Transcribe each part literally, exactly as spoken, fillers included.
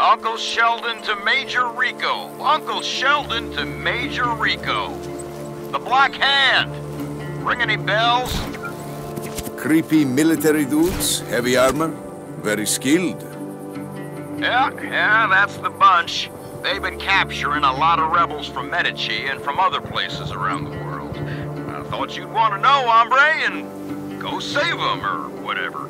Uncle Sheldon to Major Rico. Uncle Sheldon to Major Rico. The Black Hand. Ring any bells? Creepy military dudes, heavy armor, very skilled. Yeah, yeah, that's the bunch. They've been capturing a lot of rebels from Medici and from other places around the world. I thought you'd want to know, hombre, and go save them or whatever.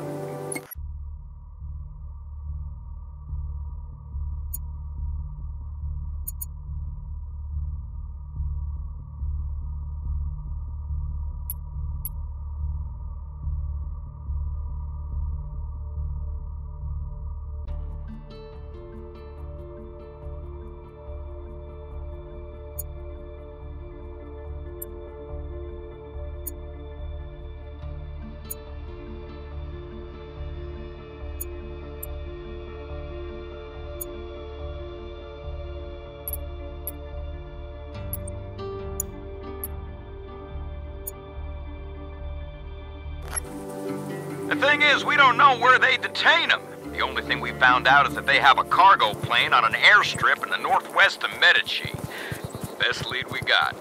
The thing is, we don't know where they detain them. The only thing we found out is that they have a cargo plane on an airstrip in the northwest of Medici. Best lead we got.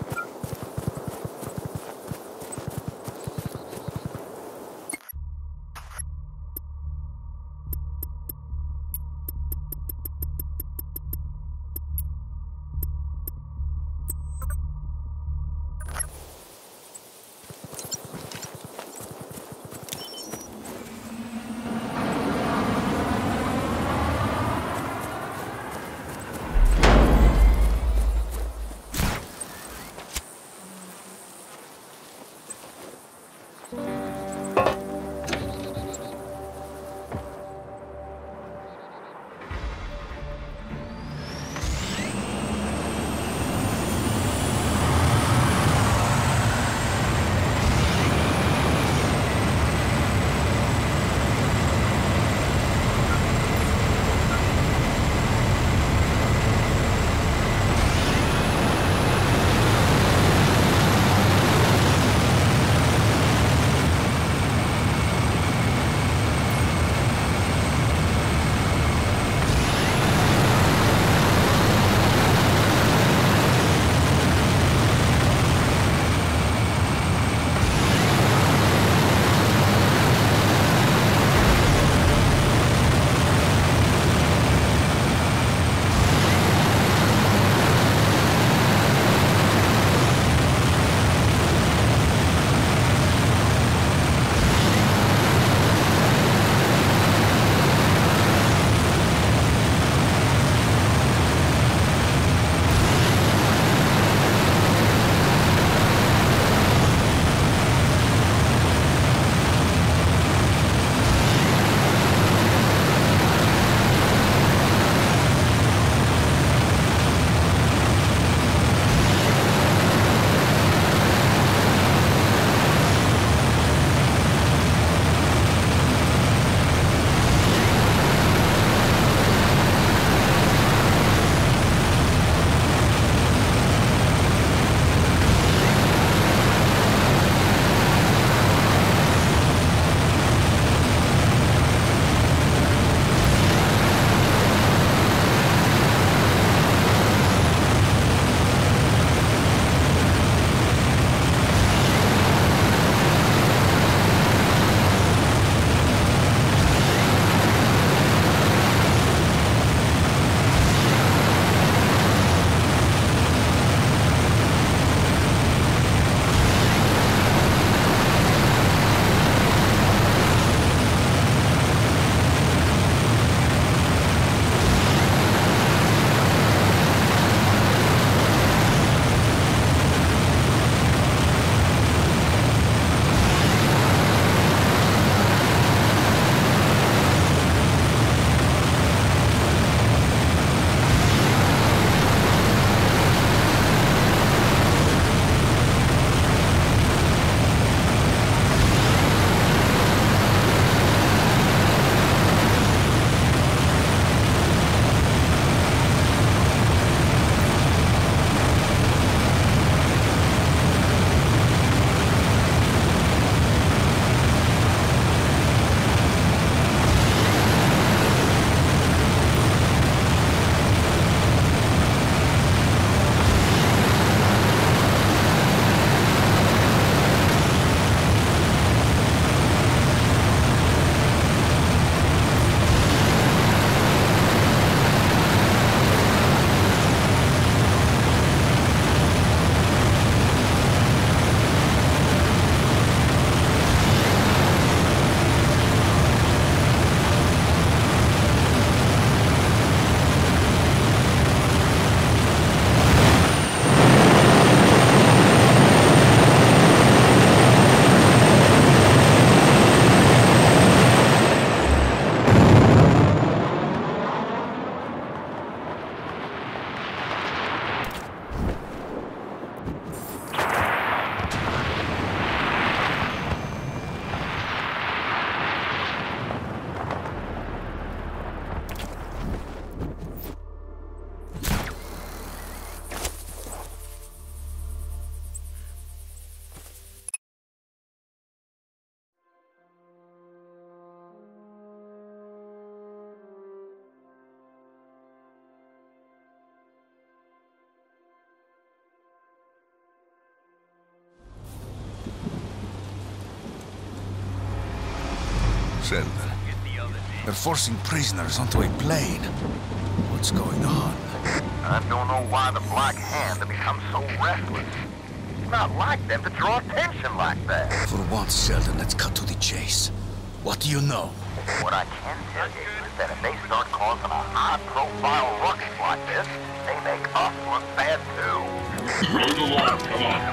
Sheldon, they're forcing prisoners onto a plane. What's going on? I don't know why the Black Hand have become so restless. It's not like them to draw attention like that. For once, Sheldon, let's cut to the chase. What do you know? What I can tell you is that if they start causing a high-profile ruckus like this, they make us look bad too. Run along, come on.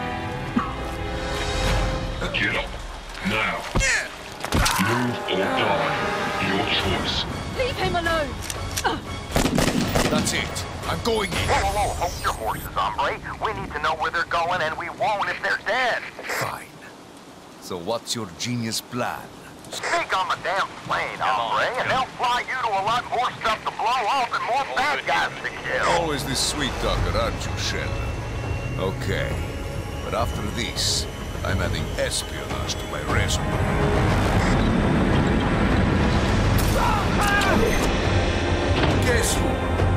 Get up. Now. Move or die. Your choice. Leave him alone! That's it. I'm going in. Whoa, whoa, whoa, hold your horses, hombre. We need to know where they're going, and we won't if they're dead. Fine. So what's your genius plan? Sneak on the damn plane, hombre, and they'll fly you to a lot more stuff to blow off and more bad guys to kill. Always this sweet talker, aren't you, Sheldon? Okay. But after this, I'm adding espionage to my resume. Guess who?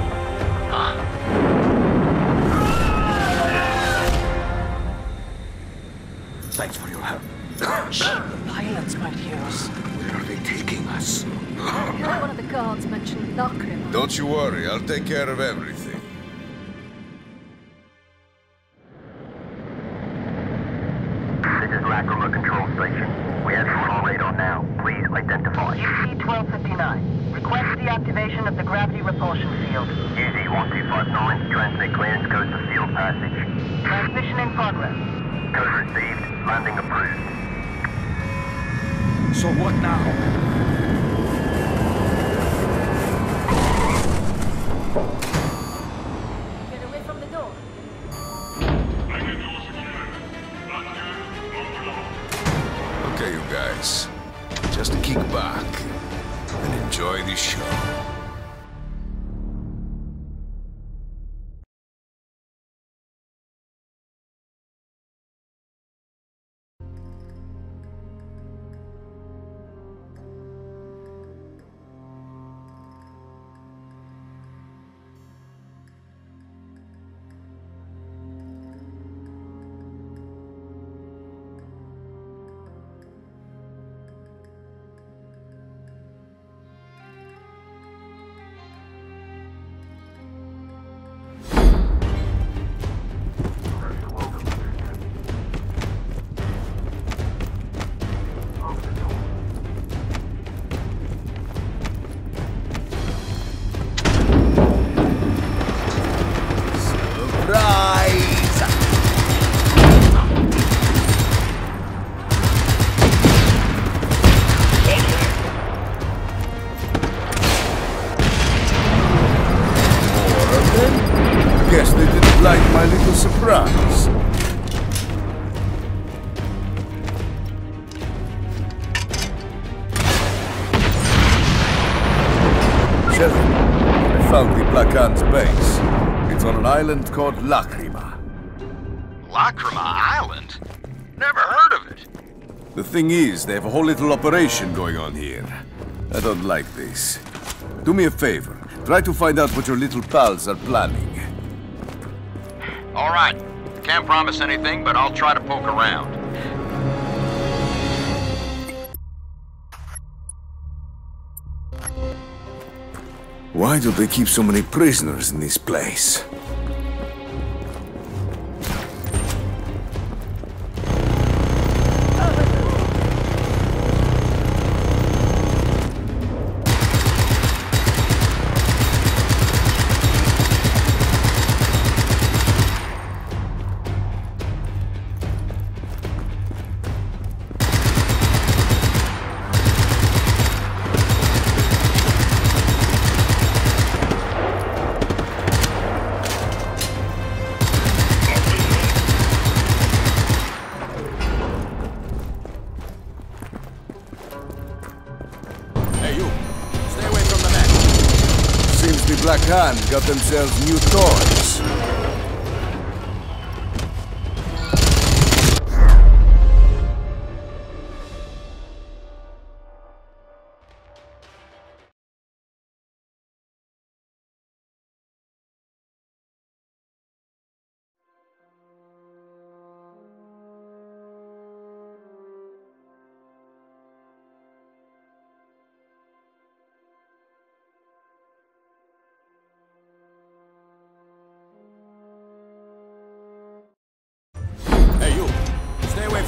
Thanks for your help. The pilots might hear us. Where are they taking us? One of the guards mentioned Lacrima. Don't you worry, I'll take care of everything. This is Lacrima Control Station. We have you on radar now. Please identify. U C twelve fifty-nine. Request deactivation of the gravity repulsion field. U Z one two five nine. Transmit clearance code to field passage. Transmission in progress. Code received. Landing approved. So what now? Get away from the door. Okay, you guys. Just kick back and enjoy the show. Guess they didn't like my little surprise. Sheldon, I found the Black Hand's base. It's on an island called Lacrima. Lacrima Island? Never heard of it. The thing is, they have a whole little operation going on here. I don't like this. Do me a favor. Try to find out what your little pals are planning. All right. Can't promise anything, but I'll try to poke around. Why do they keep so many prisoners in this place? The Black Hand got themselves new toys.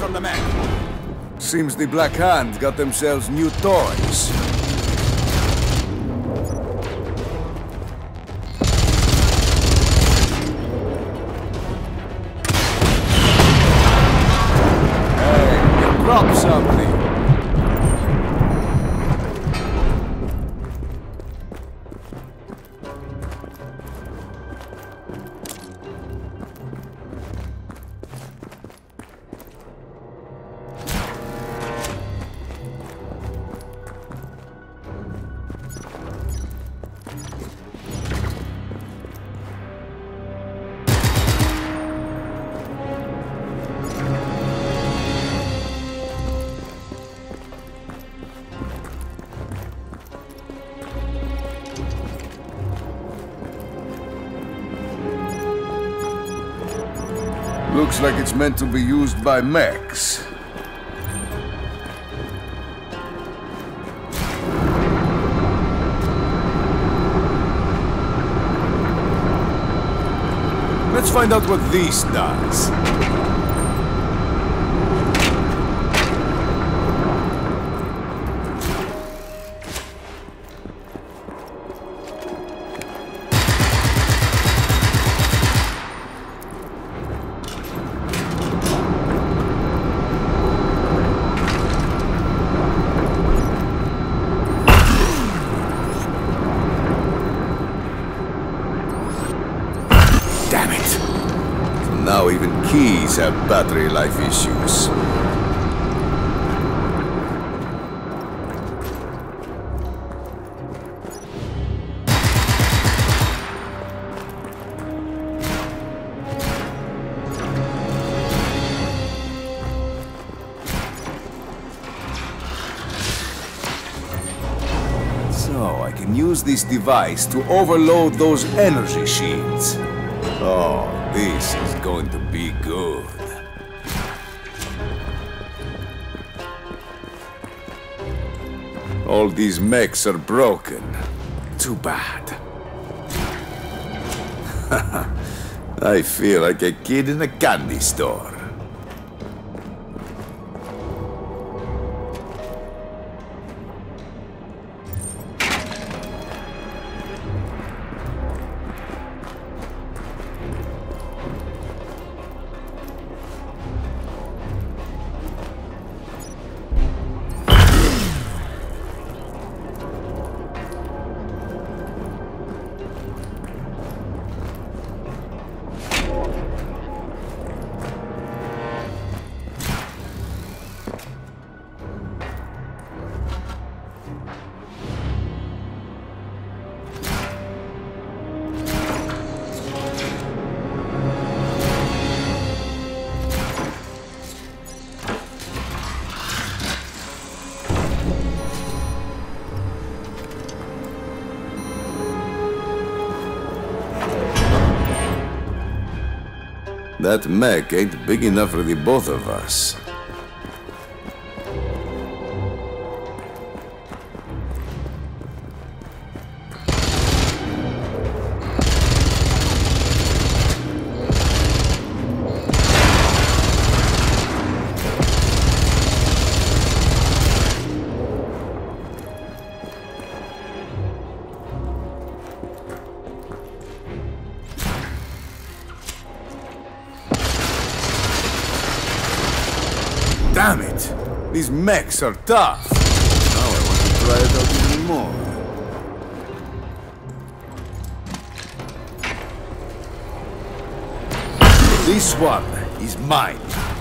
on the mech. Seems the Black Hand got themselves new toys. Hey, drop something. Looks like it's meant to be used by mechs. Let's find out what this does. Damn it! So now even keys have battery life issues. So I can use this device to overload those energy shields. Oh, this is going to be good. All these mechs are broken. Too bad. I feel like a kid in a candy store. That mech ain't big enough for the both of us. Damn it! These mechs are tough. Now I want to try it out even more. This one is mine.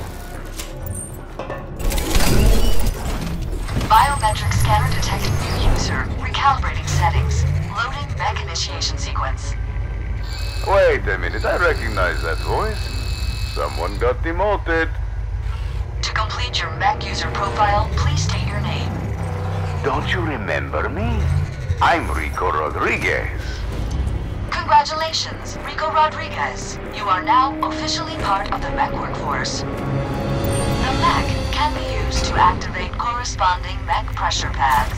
Biometric scanner detecting new user. Recalibrating settings. Loading mech initiation sequence. Wait a minute, I recognize that voice. Someone got demoted. To complete your mech user profile, please state your name. Don't you remember me? I'm Rico Rodriguez. Congratulations, Rico Rodriguez. You are now officially part of the mech workforce. The mech can be used to activate corresponding mech pressure pads.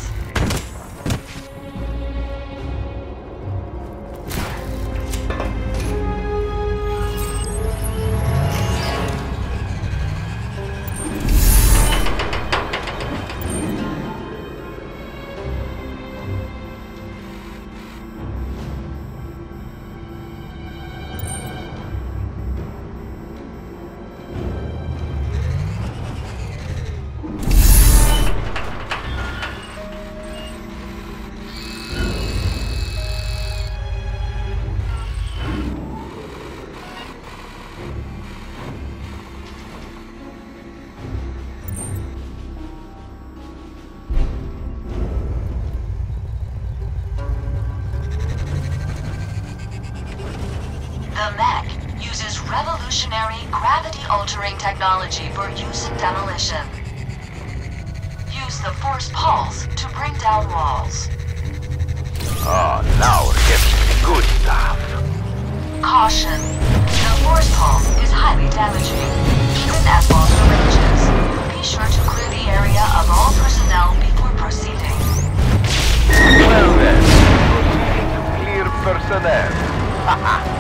life-altering technology for use in demolition. Use the Force Pulse to bring down walls. Oh, now we're getting to the good stuff. Caution. The Force Pulse is highly damaging, even at longer ranges. Be sure to clear the area of all personnel before proceeding. Well then, proceeding to clear personnel. Haha.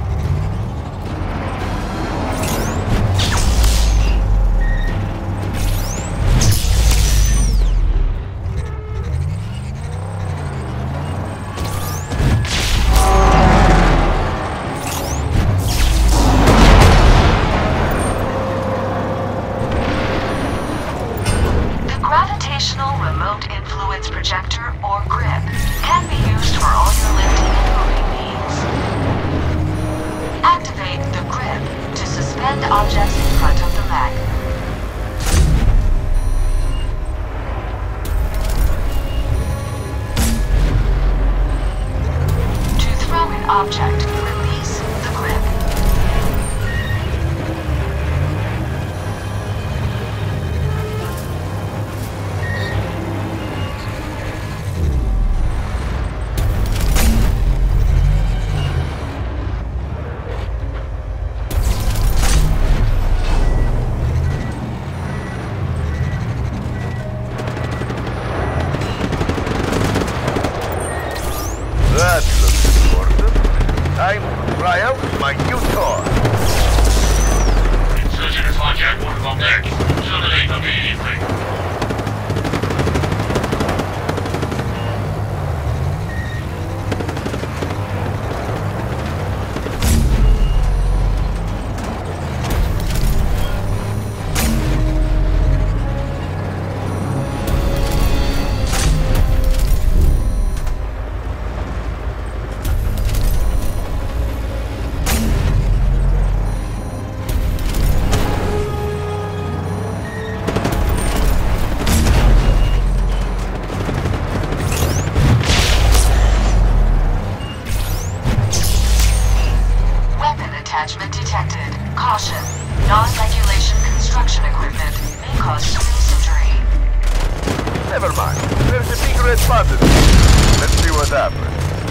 Remote Influence Projector, or GRIP, can be used for all your lifting and moving needs. Activate the GRIP to suspend objects in front of the mech. To throw an object, release the GRIP. That looks important. Time to try out my new toy. Insurgent has hijacked one of our mechs. Terminate immediately. Attachment detected. Caution. Non-regulation construction equipment may cause serious injury. Never mind. There's a big red button. Let's see what happens.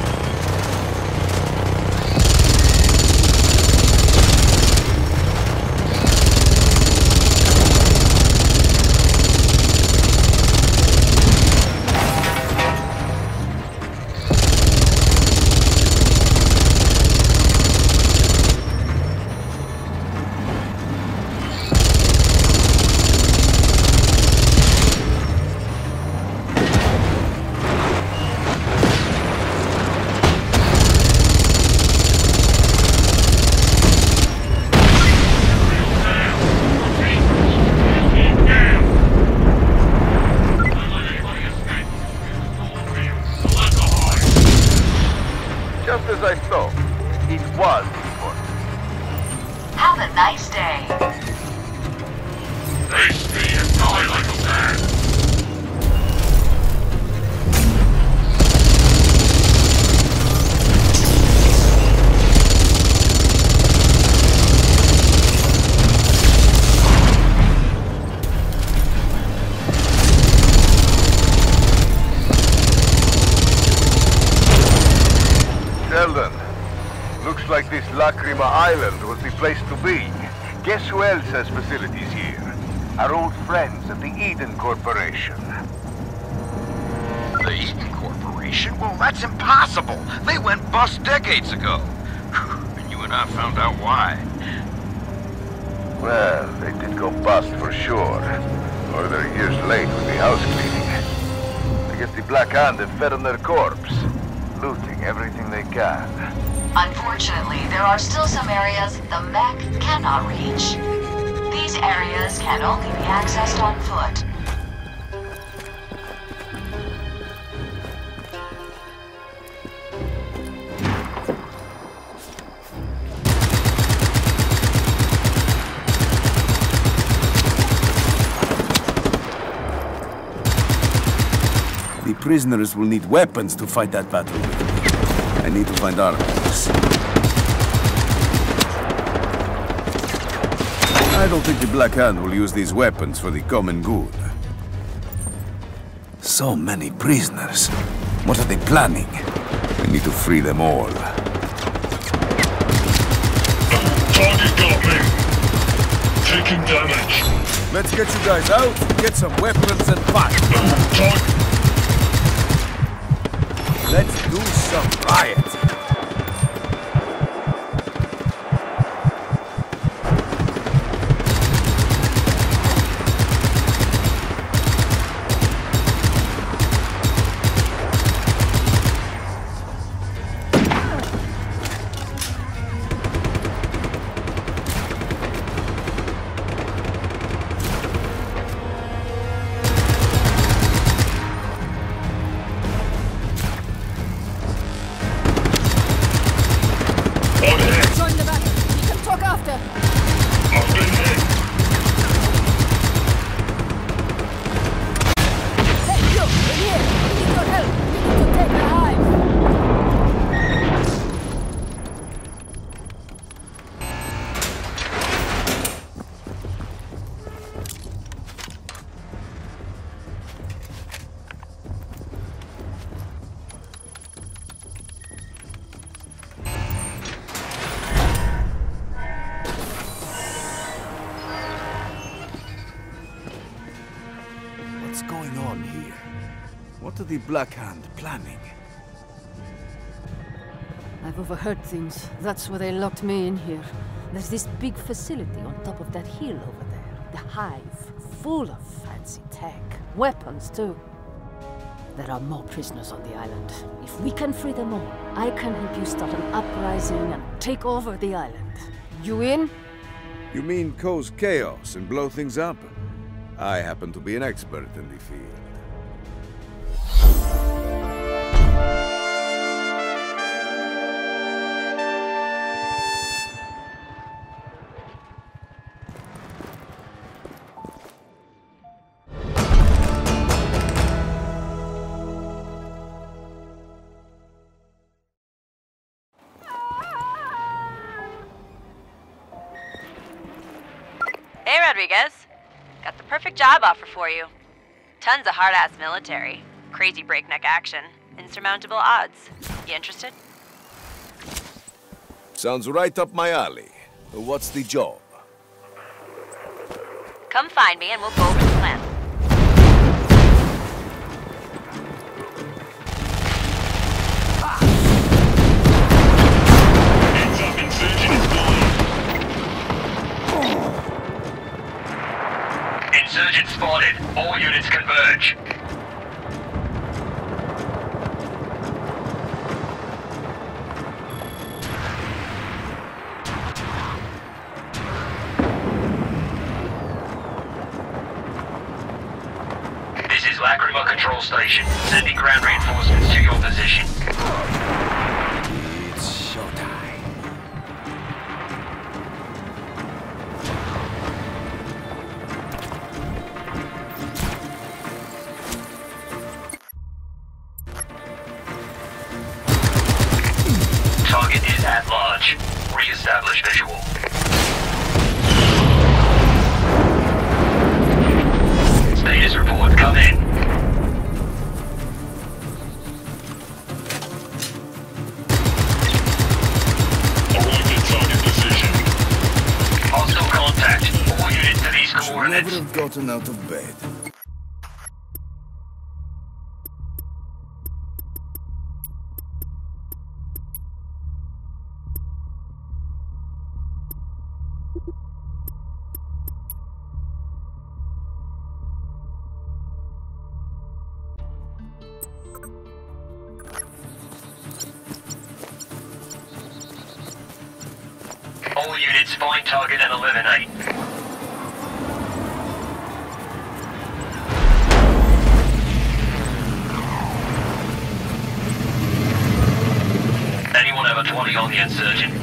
Just as I thought, it was important. Have a nice day. Face me and die like a man. Sheldon, looks like this Lacrima Island was the place to be. Guess who else has facilities here? Our old friends at the Eden Corporation. The Eden Corporation? Well, that's impossible. They went bust decades ago. And you and I found out why. Well, they did go bust for sure. Or they're years late with the house cleaning. I guess the Black Hand have fed on their corpse, looting everything they can. Unfortunately, there are still some areas the mech cannot reach. These areas can only be accessed on foot. The prisoners will need weapons to fight that battle with me. I need to find arms. I don't think the Black Hand will use these weapons for the common good. So many prisoners. What are they planning? We need to free them all. Target got me. Taking damage. Let's get you guys out, get some weapons and fight. Target. Let's do some riot. Join the battle. We can talk after. I've been hit. Hey, you! In here! We need your help! We need to take the hive! What's going on here? What are the Black Hand planning? I've overheard things. That's why they locked me in here. There's this big facility on top of that hill over there. The Hive. Full of fancy tech. Weapons, too. There are more prisoners on the island. If we can free them all, I can help you start an uprising and take over the island. You in? You mean cause chaos and blow things up? I happen to be an expert in the field. Hey, Rodriguez. Got the perfect job offer for you. Tons of hard-ass military, crazy breakneck action, insurmountable odds. You interested? Sounds right up my alley. What's the job? Come find me and we'll go over the plan. Heads up, insurgent is gone. Insurgent spotted. All units converge. This is Lacrima Control Station. Sending ground reinforcements to your position. It's showtime. Target is at large. Re-establish visual. Status report, come in. Arrived at target position. Hostile contact. All units to these Never coordinates. have gotten out of bed. All units find target and eliminate. Anyone have a twenty on the insurgent?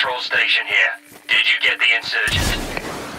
control station here. Did you get the insurgent?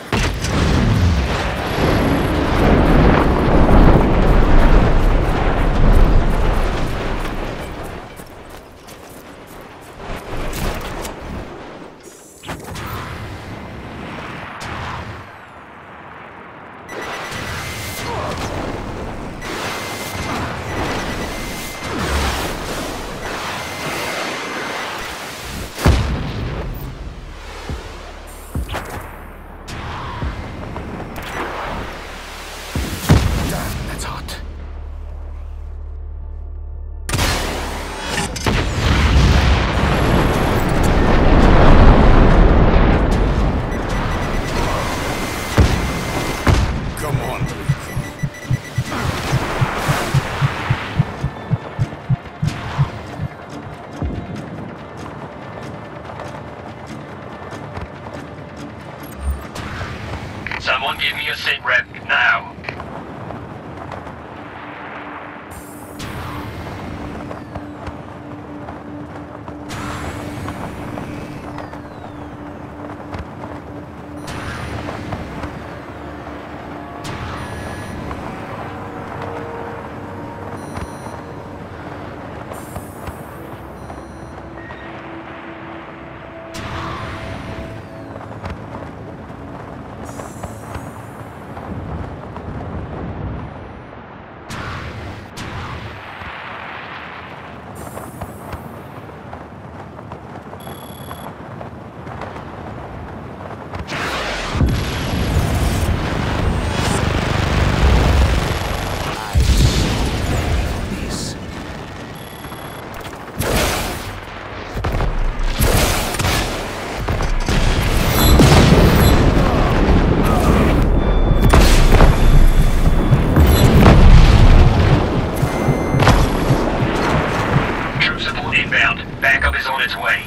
Someone give me a sit rep now. Backup is on its way.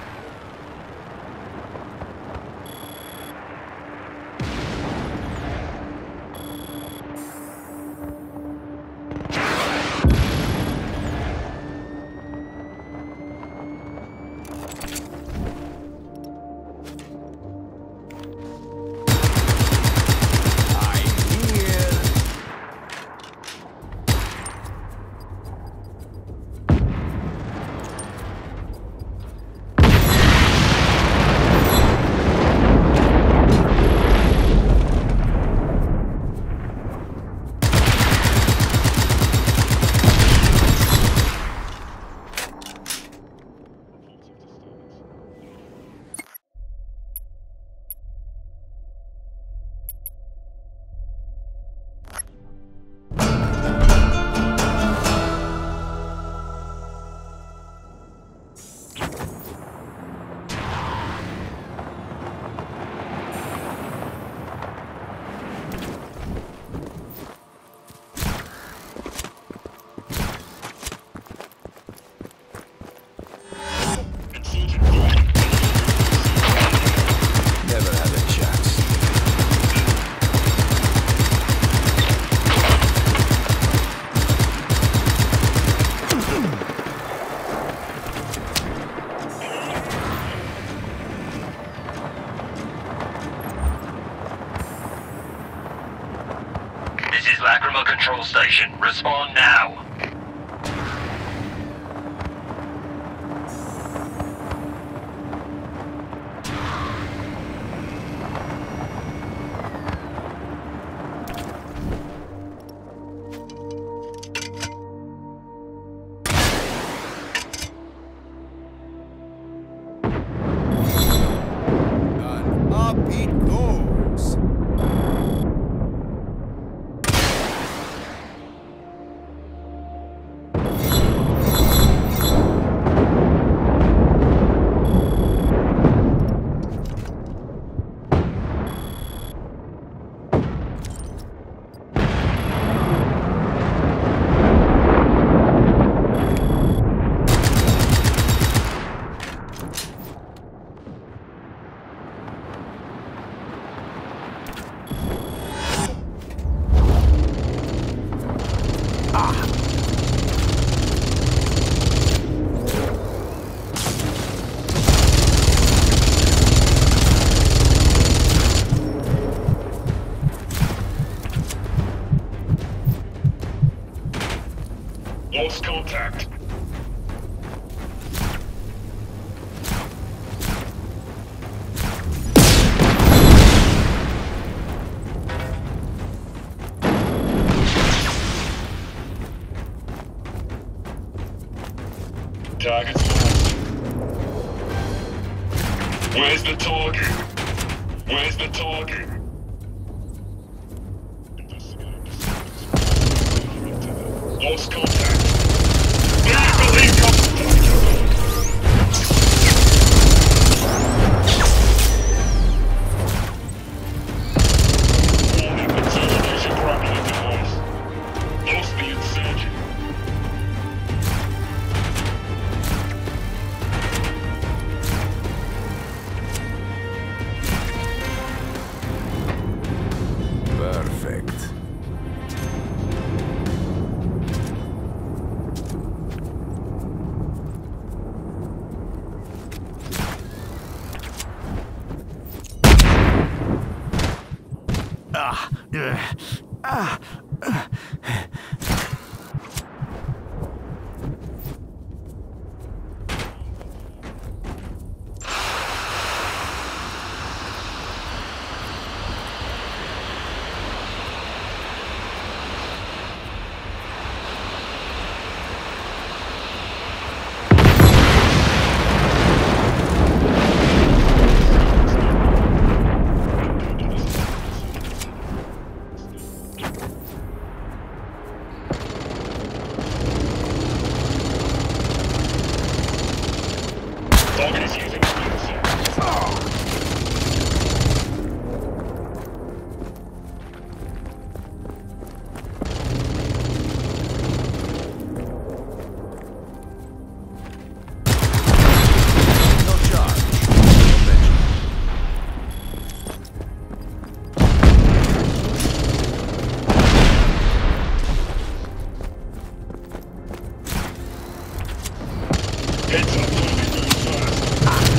This is Lacrima Control Station. Respond now. And up it goes. Where's the target? Where's the target? Lost contact. Vehicle incoming! Warning, interrogation grappling device. Lost the insurgent. Perfect. Ah, uh, ah, uh. Target is using the No charge. No mention. Heads up, target moves fast.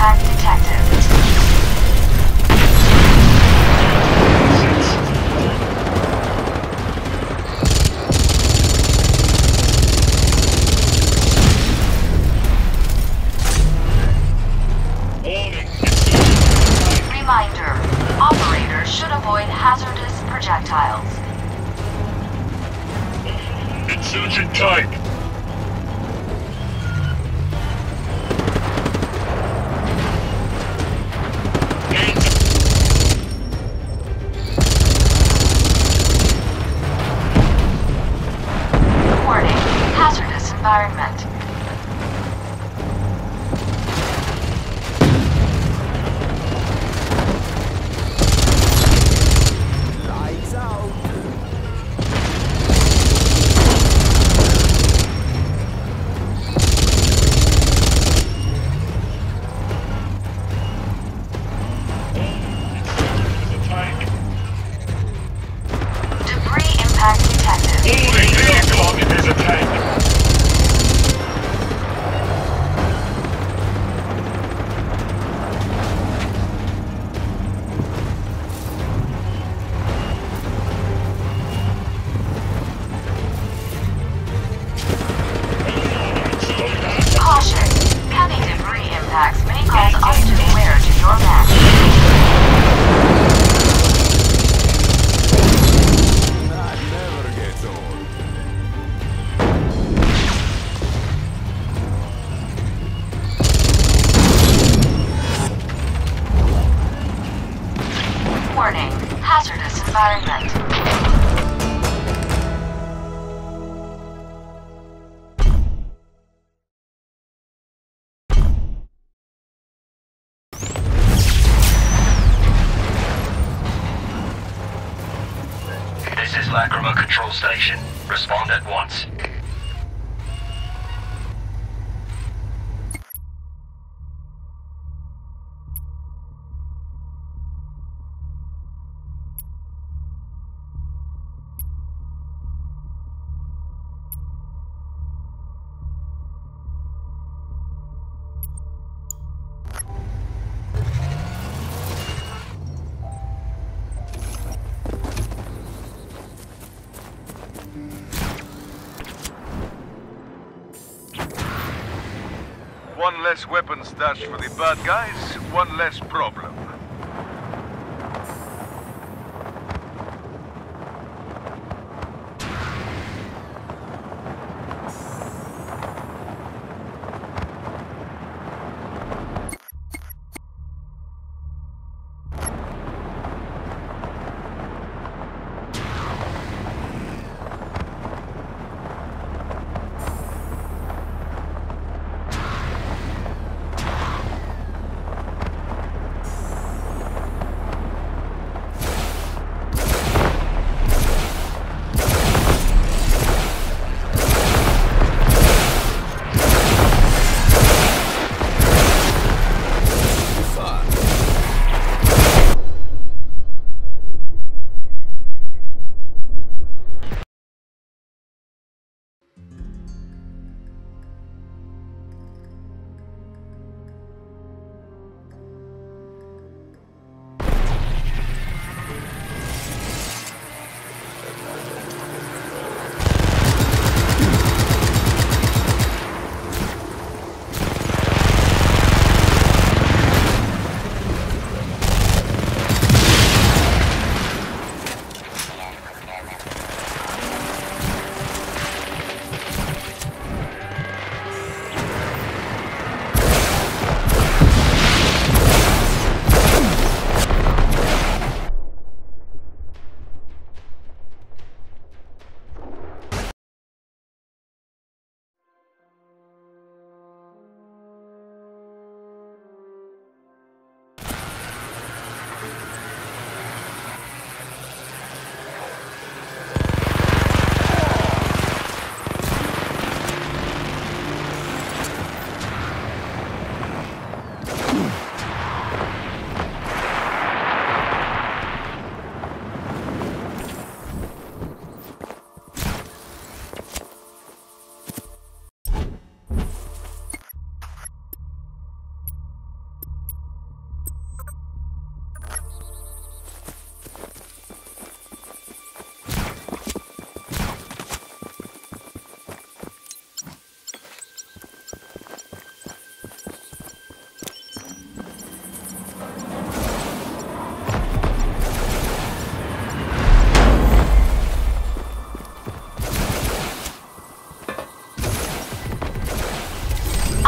impact detected. Reminder, operators should avoid hazardous projectiles. Insurgent type. Warning, hazardous environment. Lights out. Debris impact detected. Warning, the air target is a tank. Caution, heavy debris impacts may cause undue wear to your mech. That never gets old. Warning, hazardous environment. This is Lacrima Control Station. Respond at once. One less weapon stash for the bad guys, one less problem.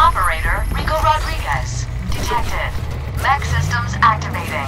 Operator Rico Rodriguez. Detected. Mech systems activating.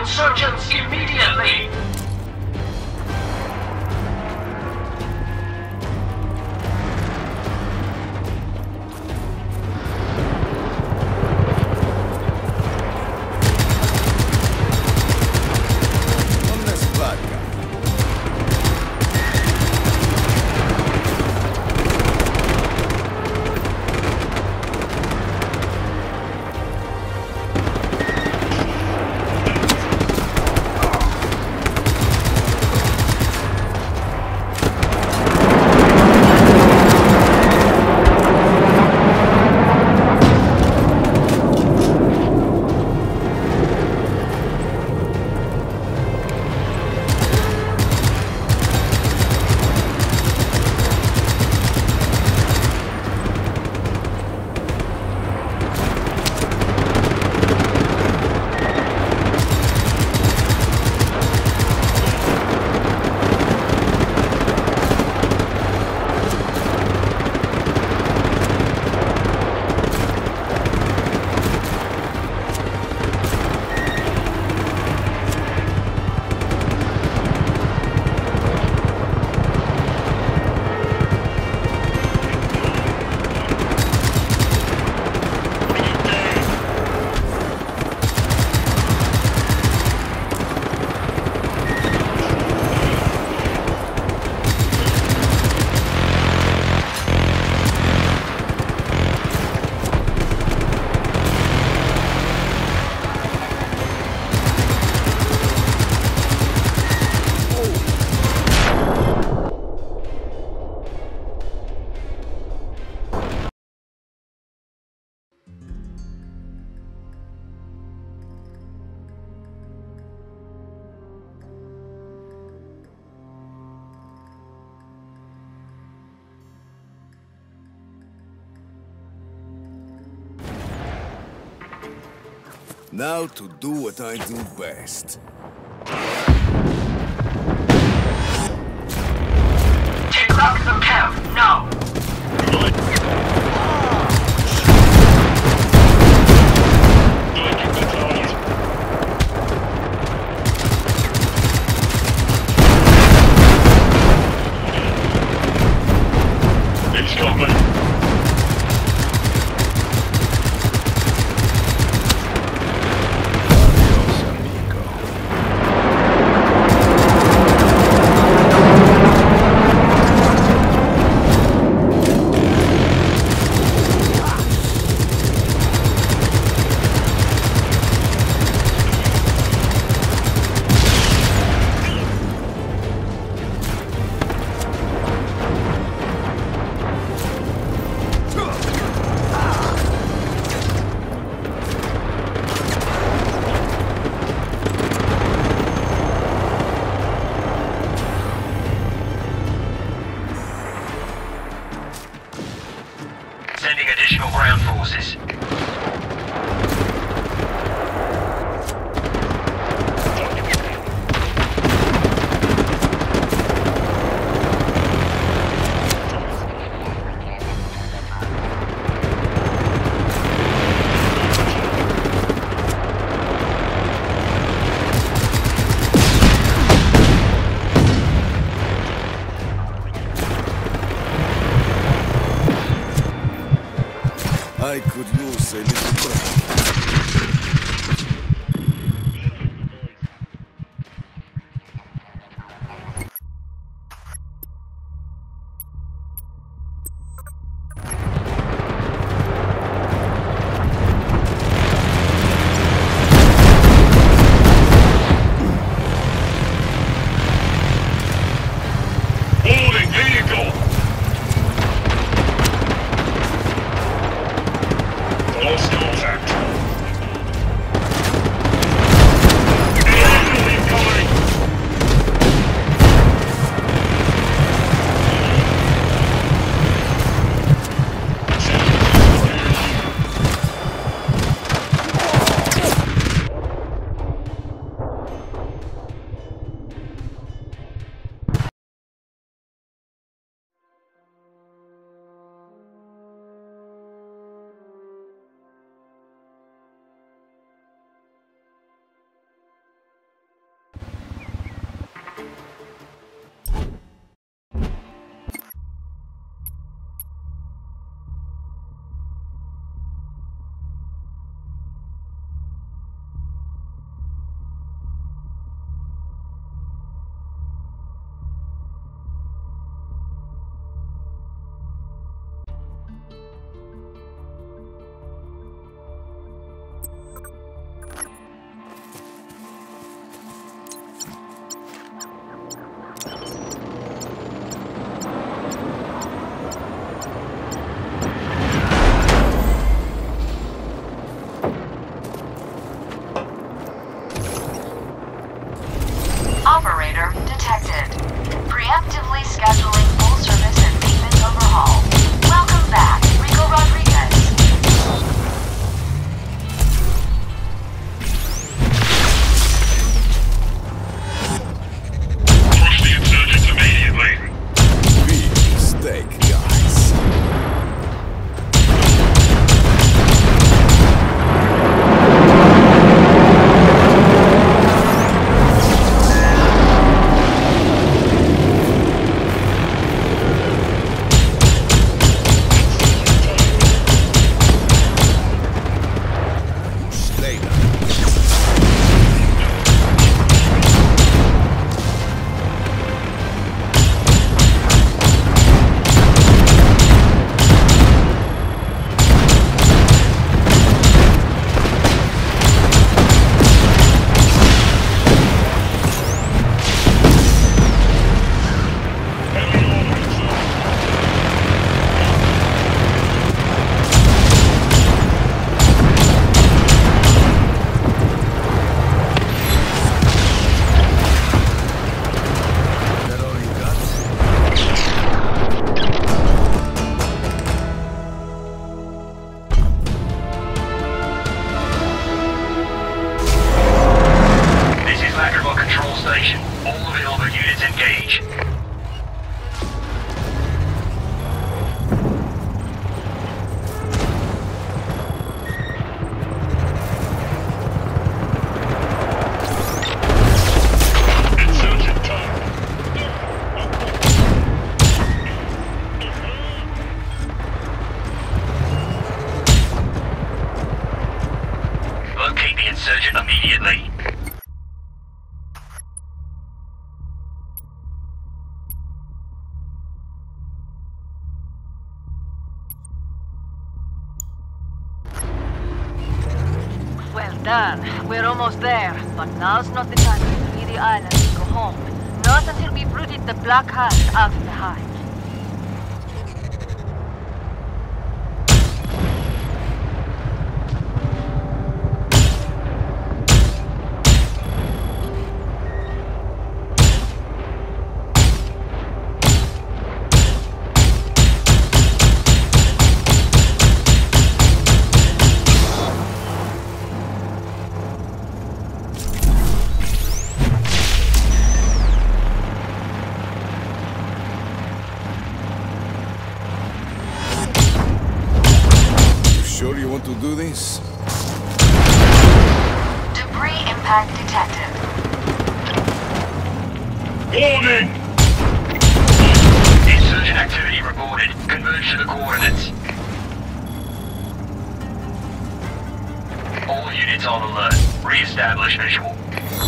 insurgents immediately! Now to do what I do best. Take back the camp, now! It's coming. Operator detected. Preemptively scheduling full service and maintenance overhaul. Welcome back, Rico Rodriguez. Push the insurgents immediately. Big mistake, guys. Insurgent immediately. Well done. We're almost there. But now's not the time to flee the island and go home. Not until we've rooted the Black Hand out of the hive. Sure you want to do this? Debris impact detected. Warning! Insurgent activity reported. Converge to the coordinates. All units on alert. Re-establish visual.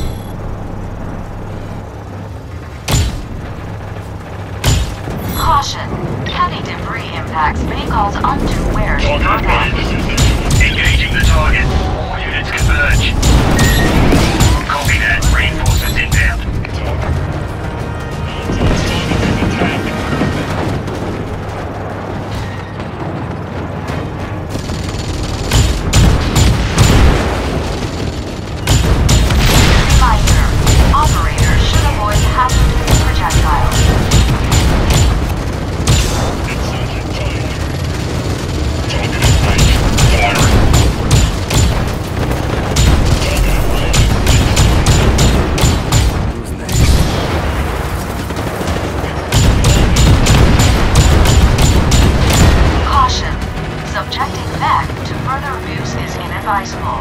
Caution. Heavy debris impacts may cause undue wear to your Target back. Engaging the target. All units converge. Copy that. Reinforcements inbound. Reminder. Operators should avoid hazardous projectiles. Caution. Subjecting mech to further abuse is inadvisable.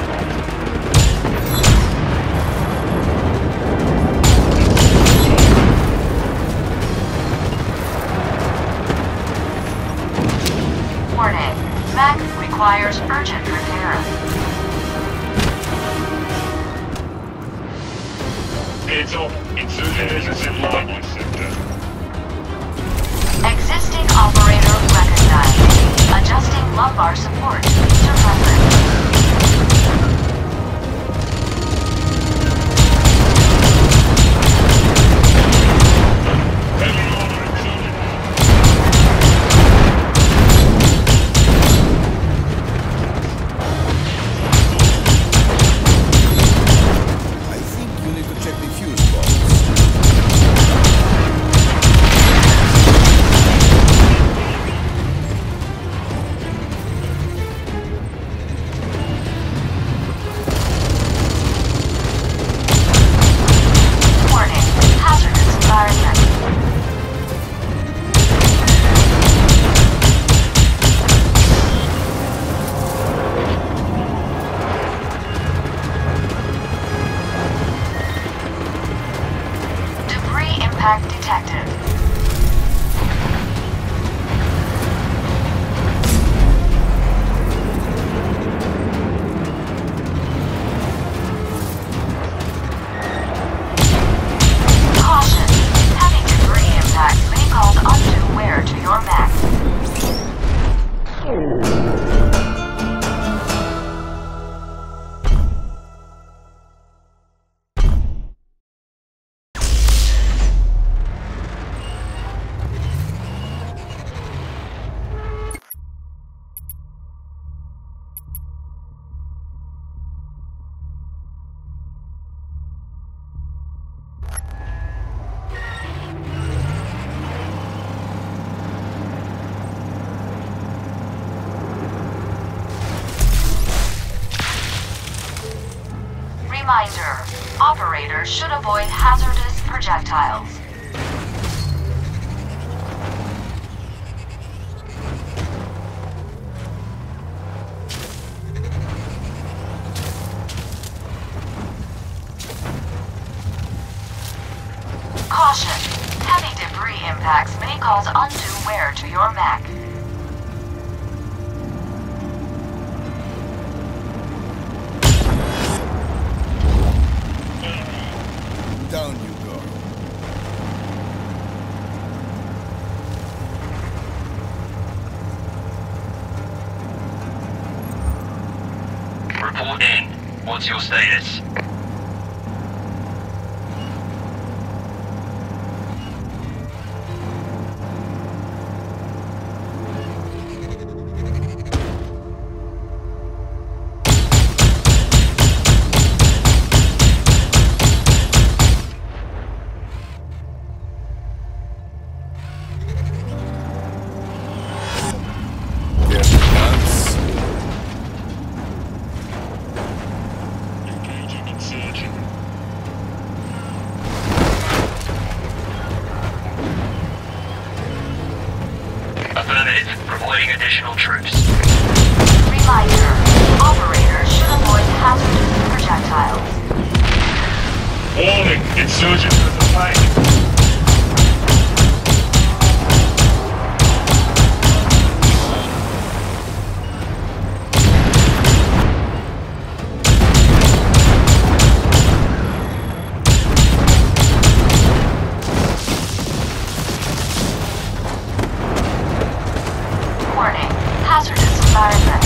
Warning. Mech requires urgent repair. Heads up. Insurgent presence in Limelight sector. Existing operator recognized. Adjusting lumbar support to preference. I think you need to check the fuse box. Reminder, operators should avoid hazardous projectiles. Caution, heavy debris impacts may cause undue wear to your mech. Down you go. Report in. What's your status? Affirmative. Reporting additional troops. Reminder, operators should avoid hazardous projectiles. Warning! Insurgents at the flank! Warning, hazardous environment.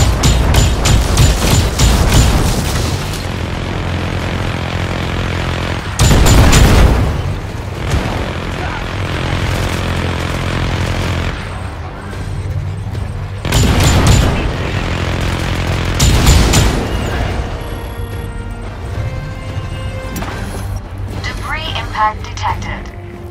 Debris impact detected.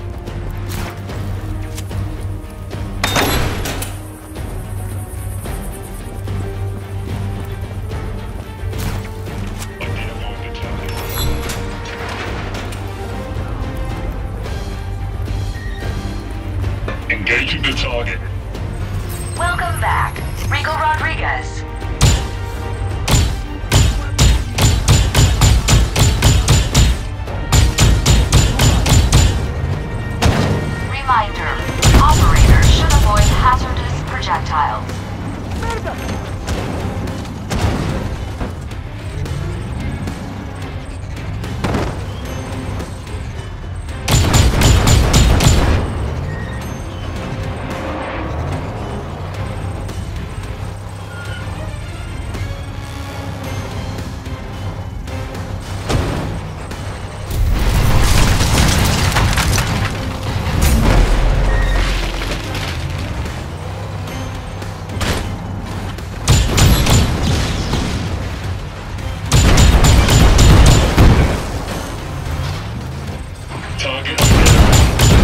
Engaging the target. Welcome back, Rico Rodriguez. Reminder, operators should avoid hazardous projectiles. Target identified.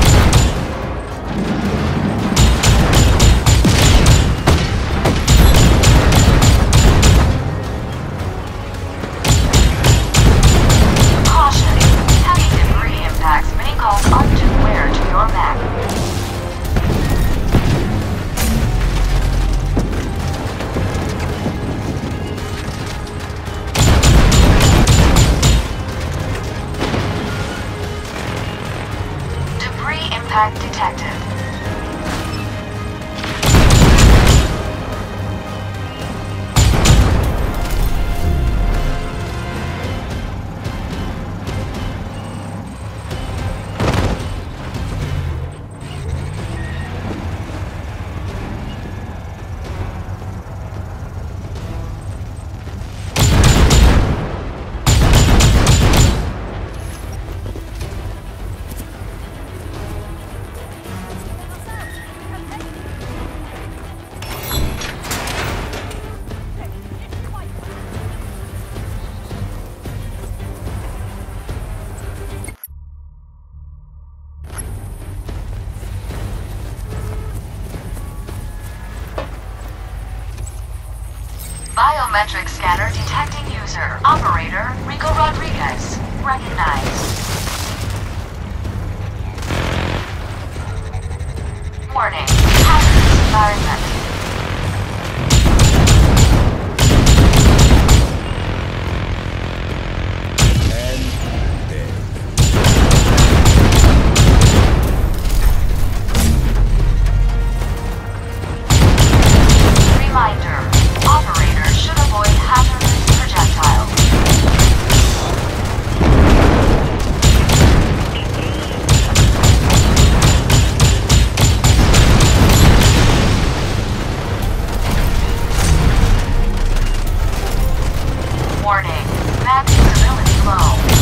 Caution, heavy debris impacts may cause undue wear to your mech. Debris impact detected. Biometric scanner detecting user. user, operator Rico Rodriguez. Recognized. Warning. Hazardous environment. Reminder. Operator should avoid hazardous projectiles. Warning. Map visibility low.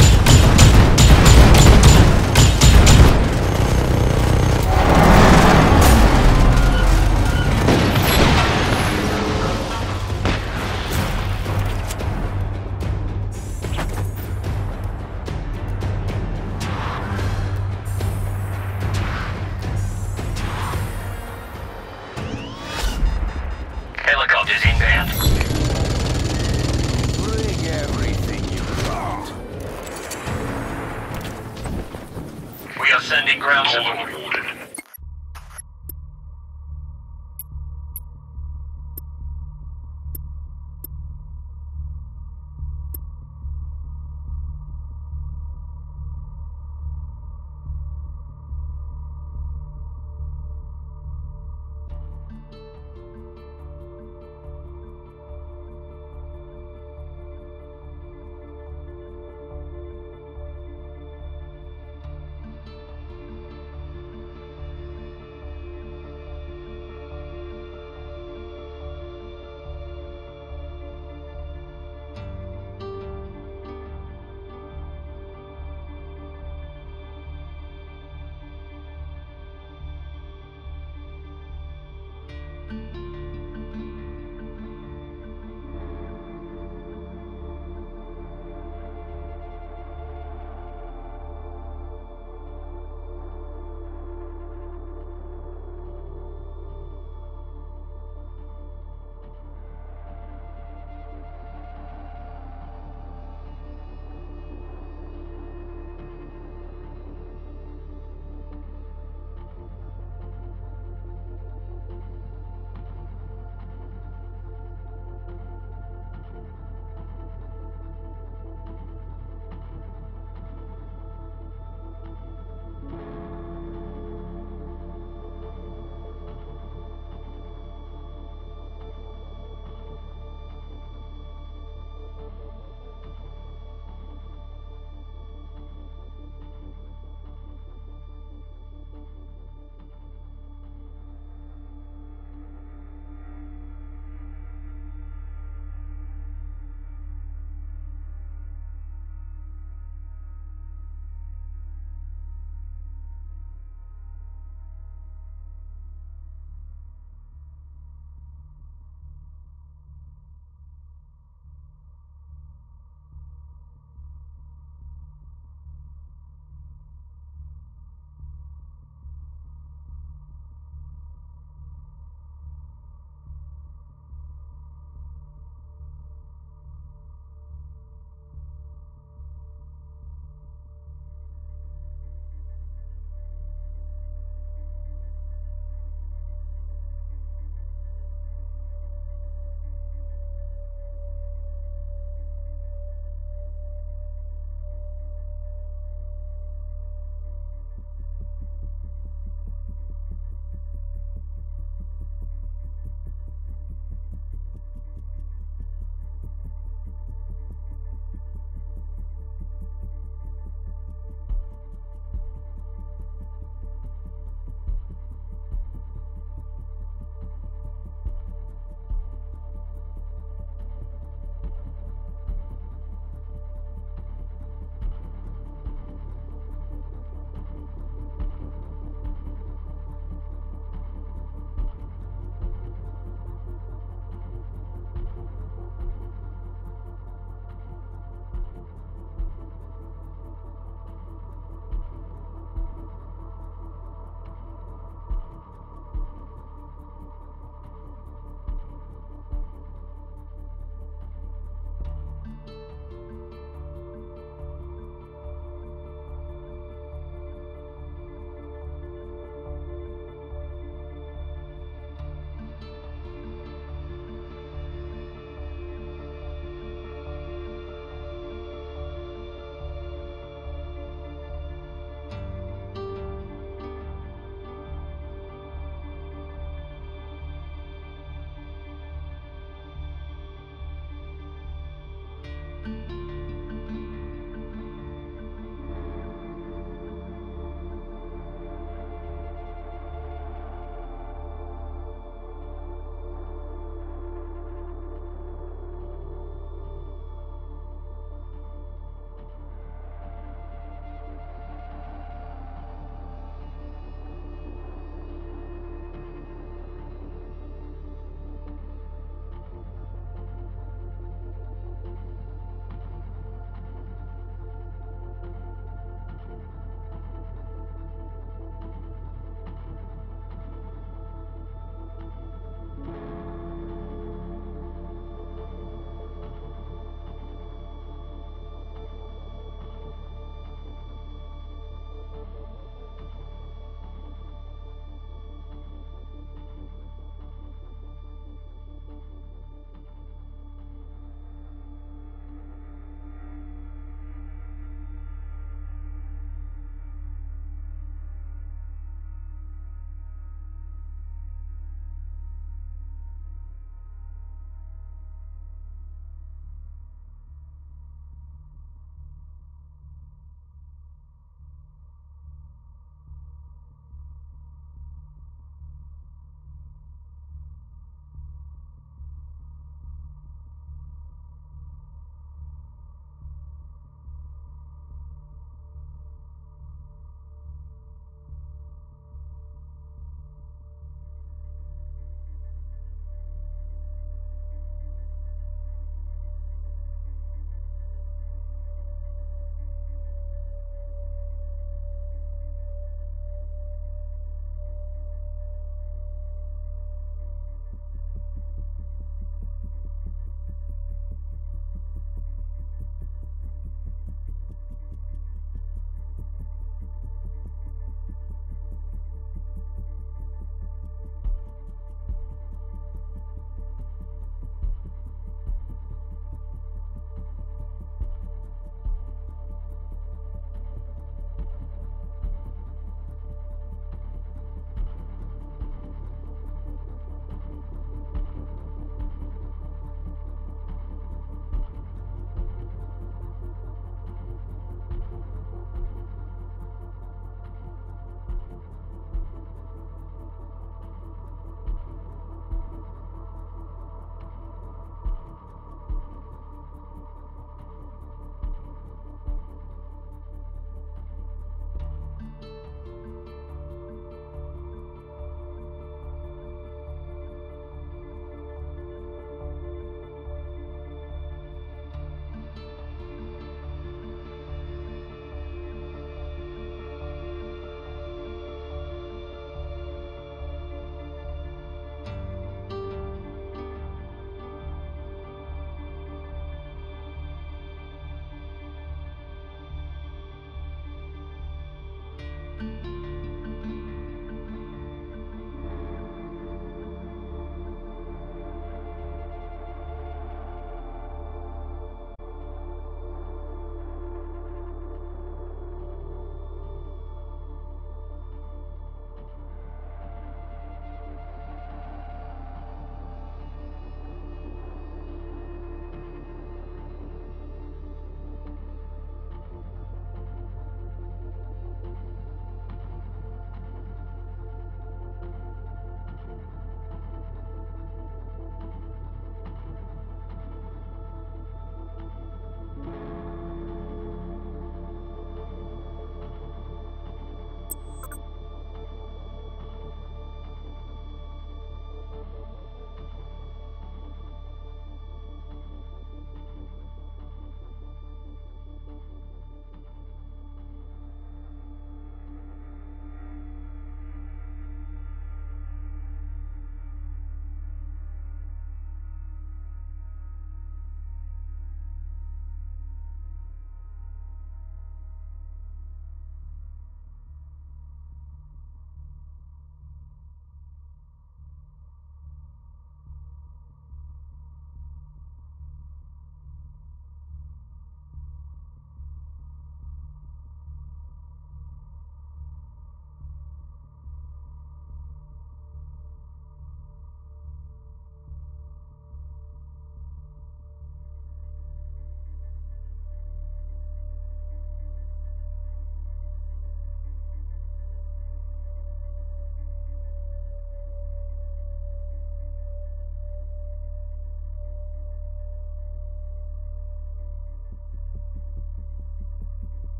Helicopters inbound. Bring everything you got. We are sending ground support. Ordered.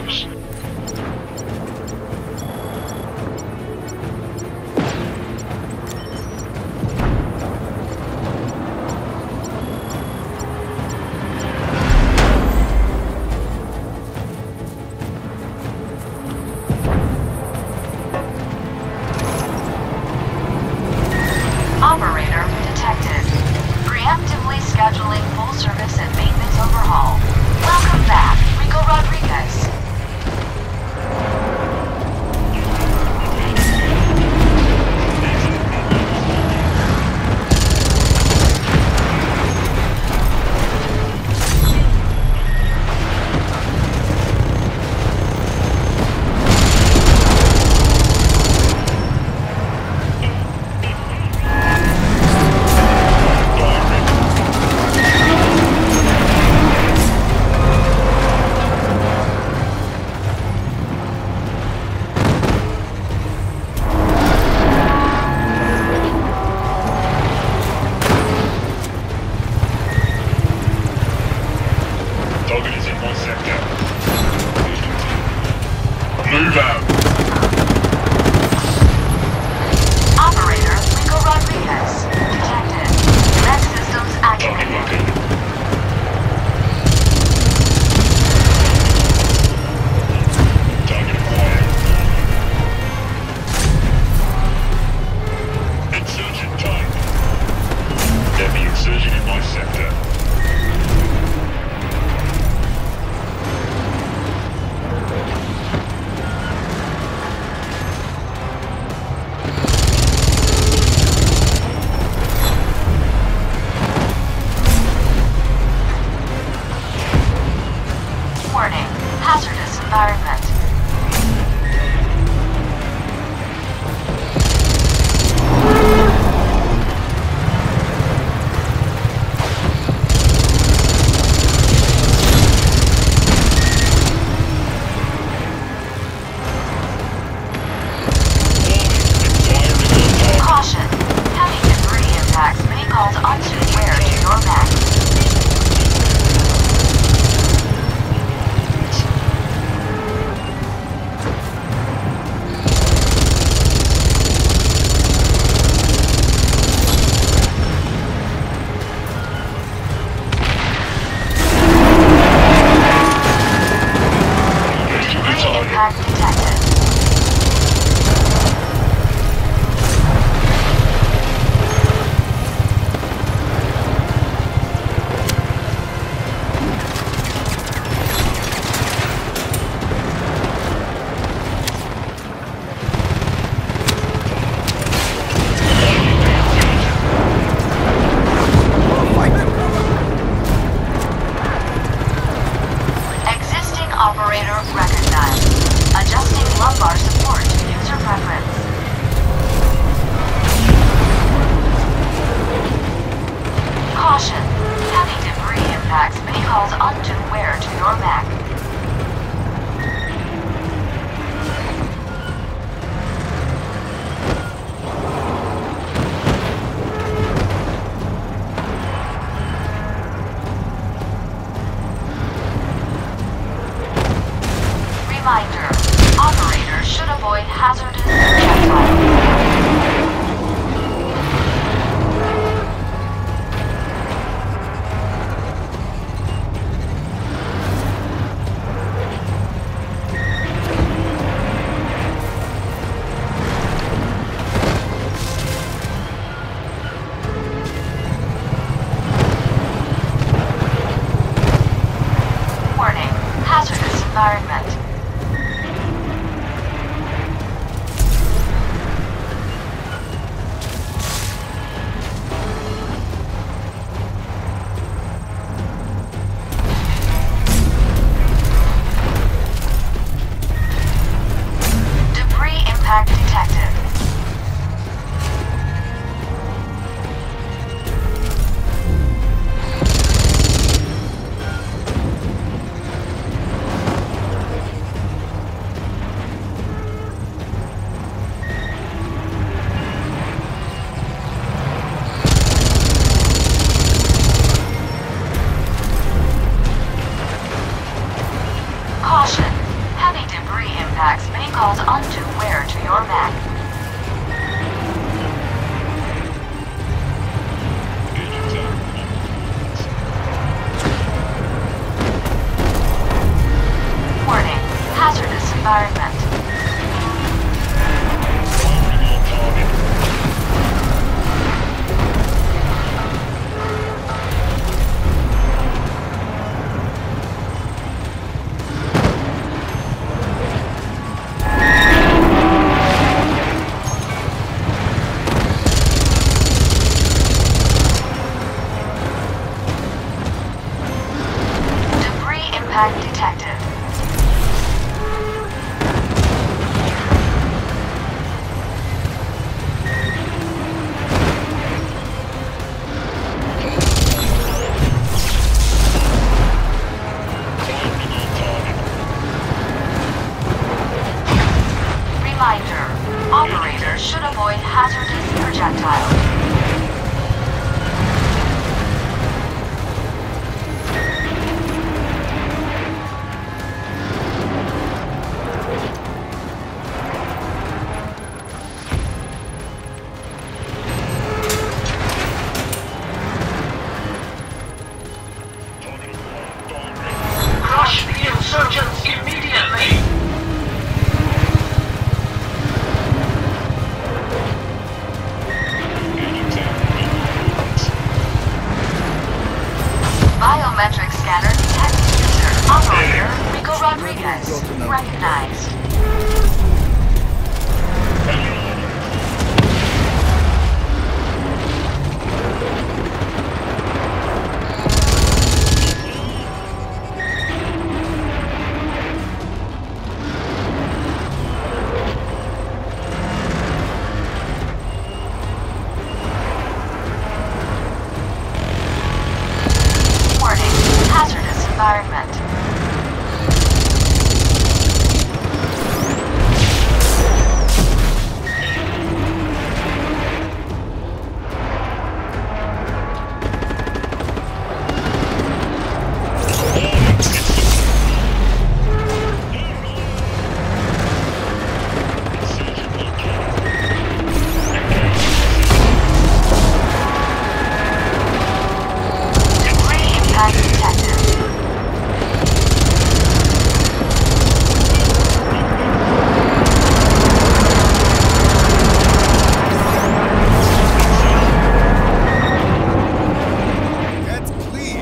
systems. Operator detected. Preemptively scheduling full service and maintenance overhaul. Welcome back, Rico Rodriguez. impact detected. Reminder, operators should avoid hazardous projectiles. Crush the insurgents immediately! Biometric scanner detects user. Operator, Rico Rodriguez. Recognized. Warning, hazardous environment. Debris impact detected. That's clear.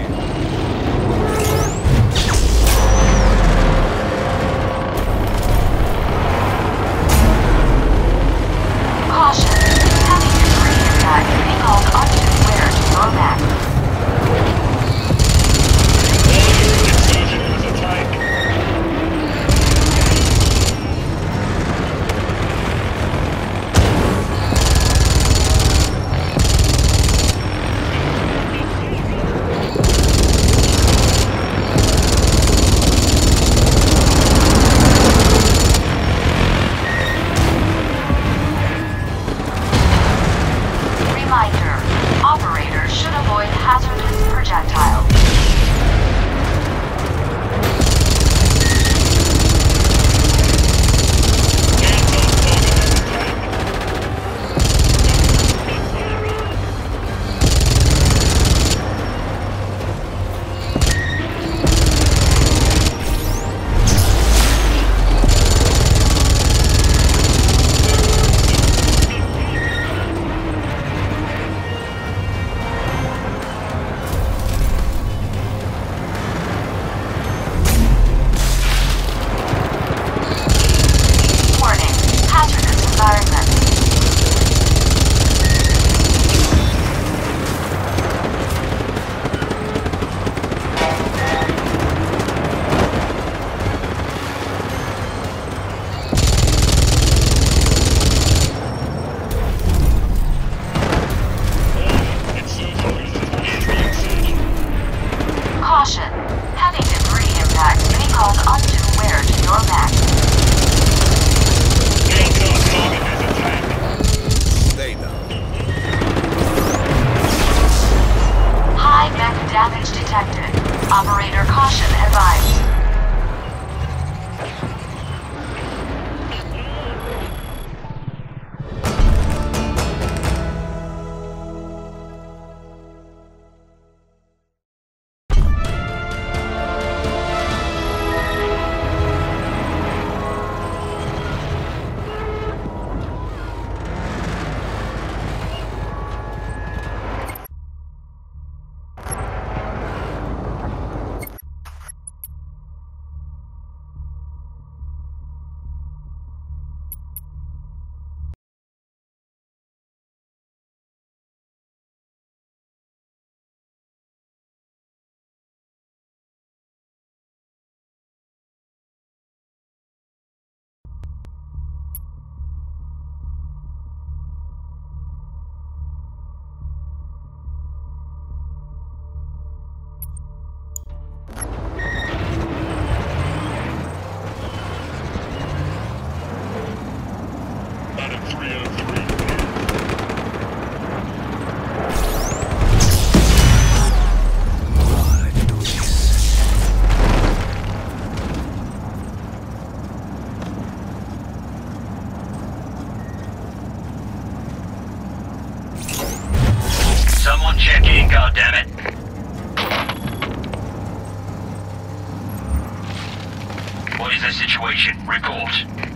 Caution, heavy debris impact may cause undue wear to your back. Reminder, operators should avoid hazardous projectiles. check in, goddammit. What is the situation? Report.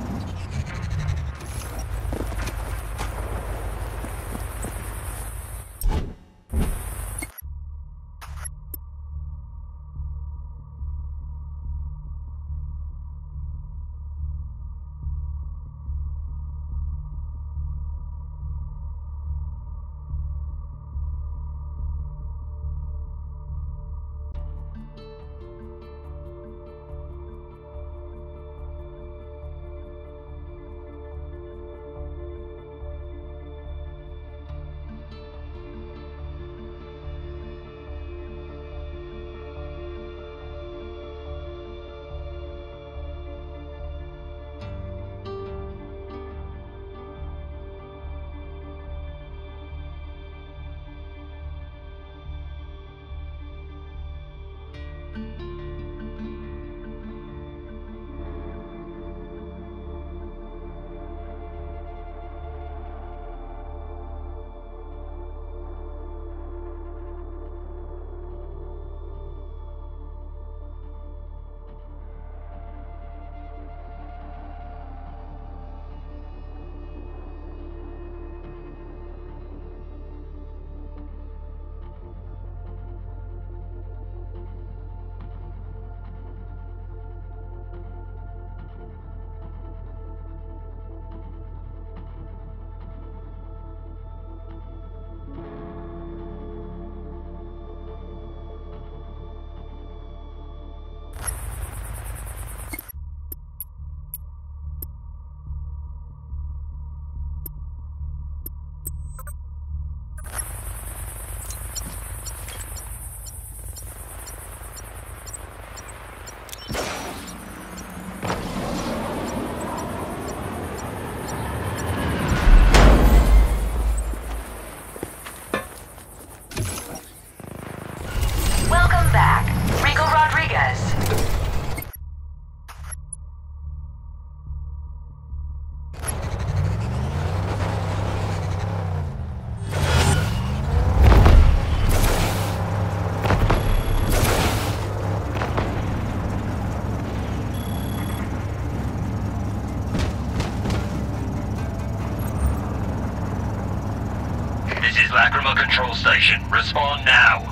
Lacrima Control Station. Respond now.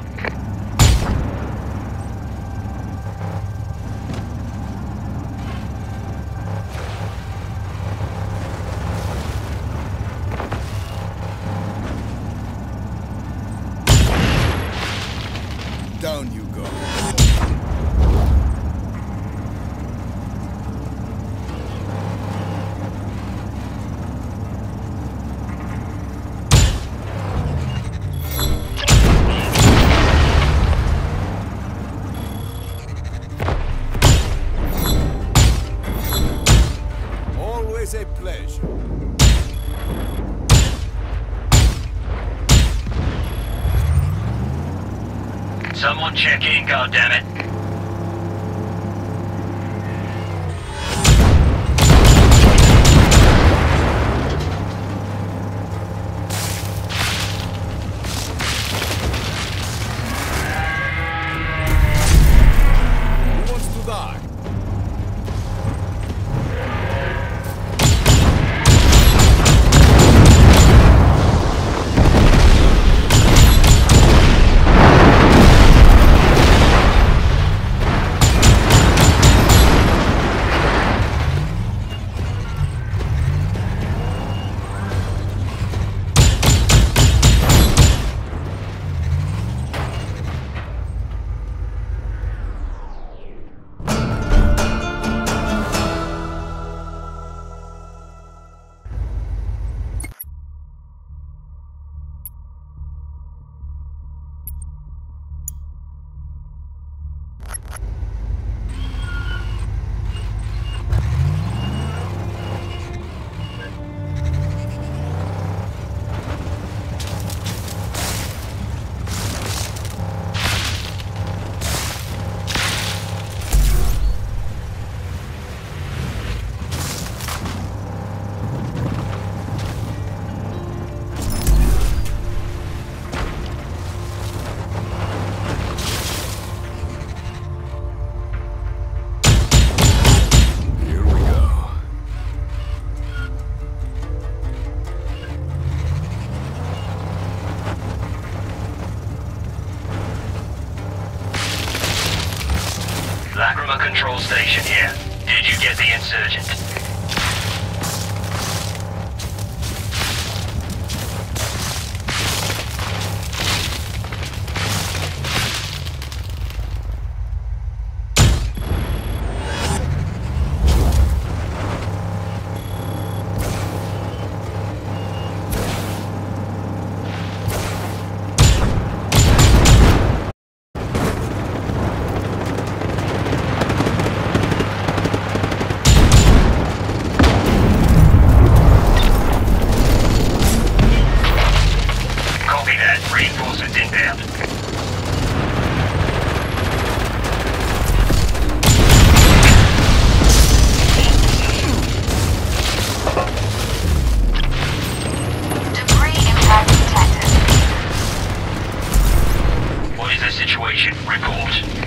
Down you go. Always a pleasure. Someone check in, goddammit. Who wants to die? control station here. Did you get the insurgent? Reinforcements inbound. Debris impact detected. What is the situation? Report.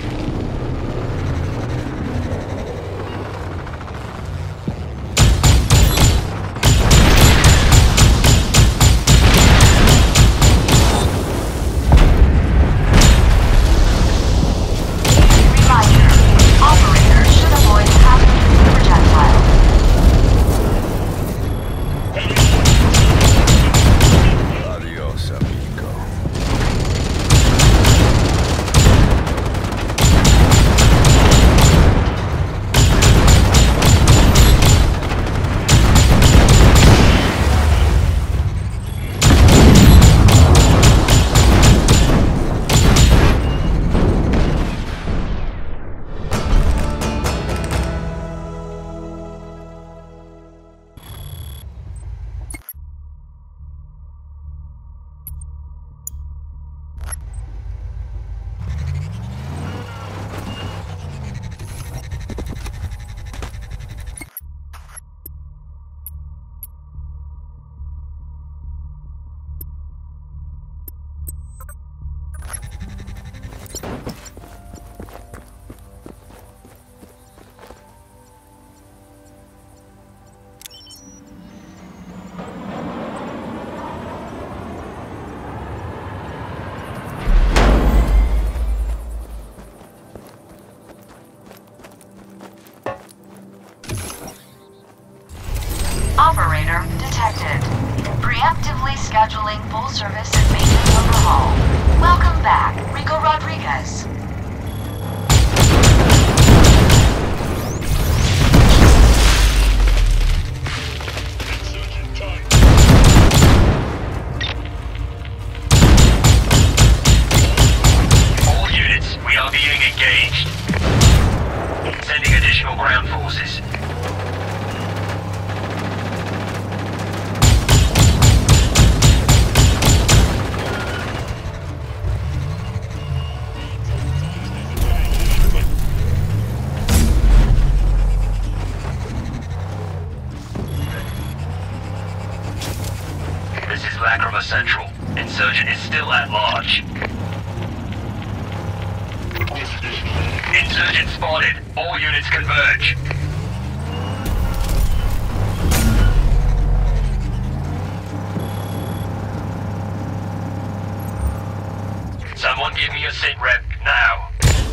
Operator detected. Preemptively scheduling full service and maintenance overhaul. Welcome back, Rico Rodriguez. All units, we are being engaged. Sending additional ground forces. This is Lacrima Central. Insurgent is still at large. Insurgent spotted. All units converge. Someone give me a sit rep now.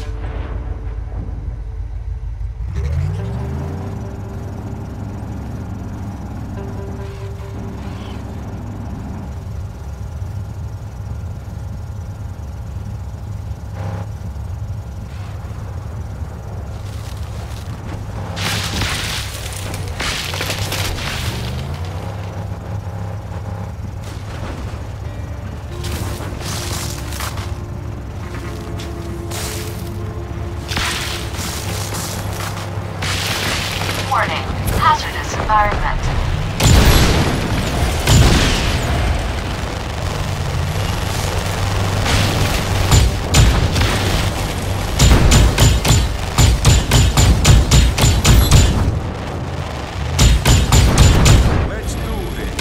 Warning, hazardous environment. Let's do this.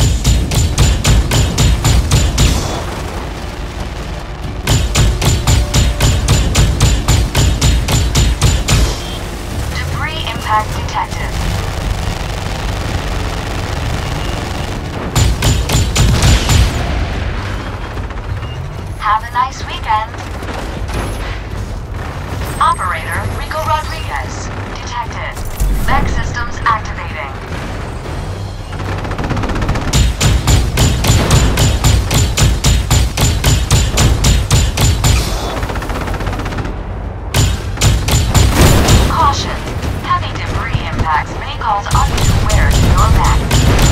Debris impact detected. Have a nice weekend. Operator Rico Rodriguez. detected. Mech systems activating. Caution. Heavy debris impacts may cause undue wear to your mech.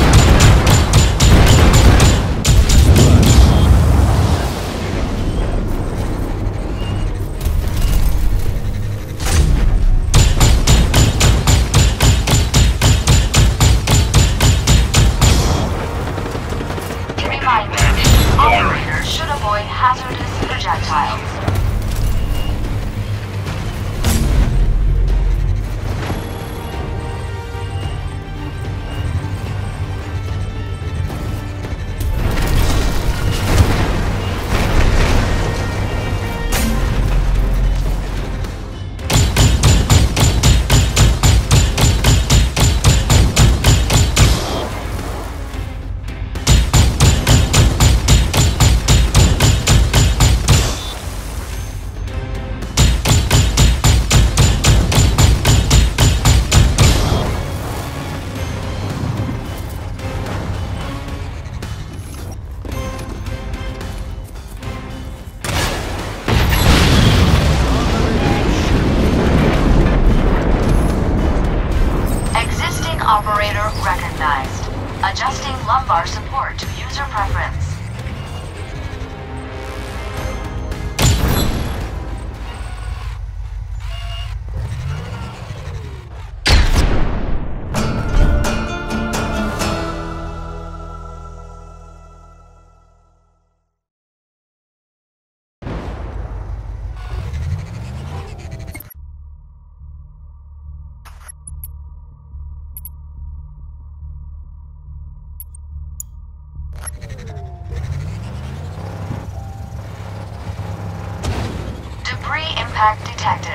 Operators should avoid hazardous projectiles. Operator recognized. Adjusting lumbar support to user preference. Debris impact detected.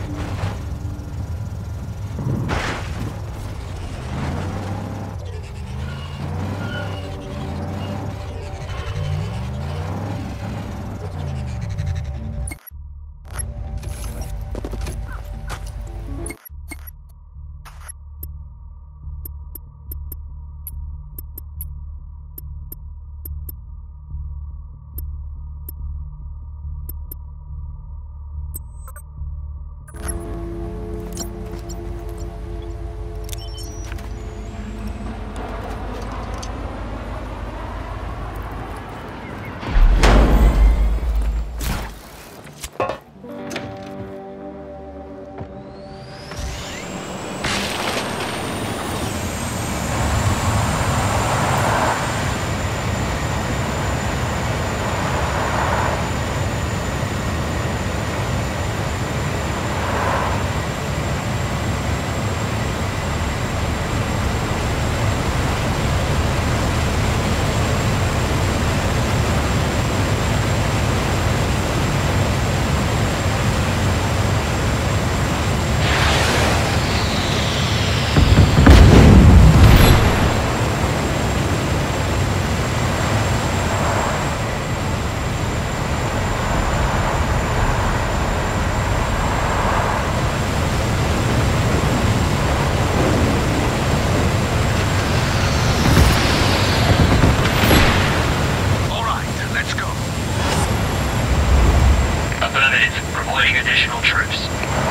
Additional troops.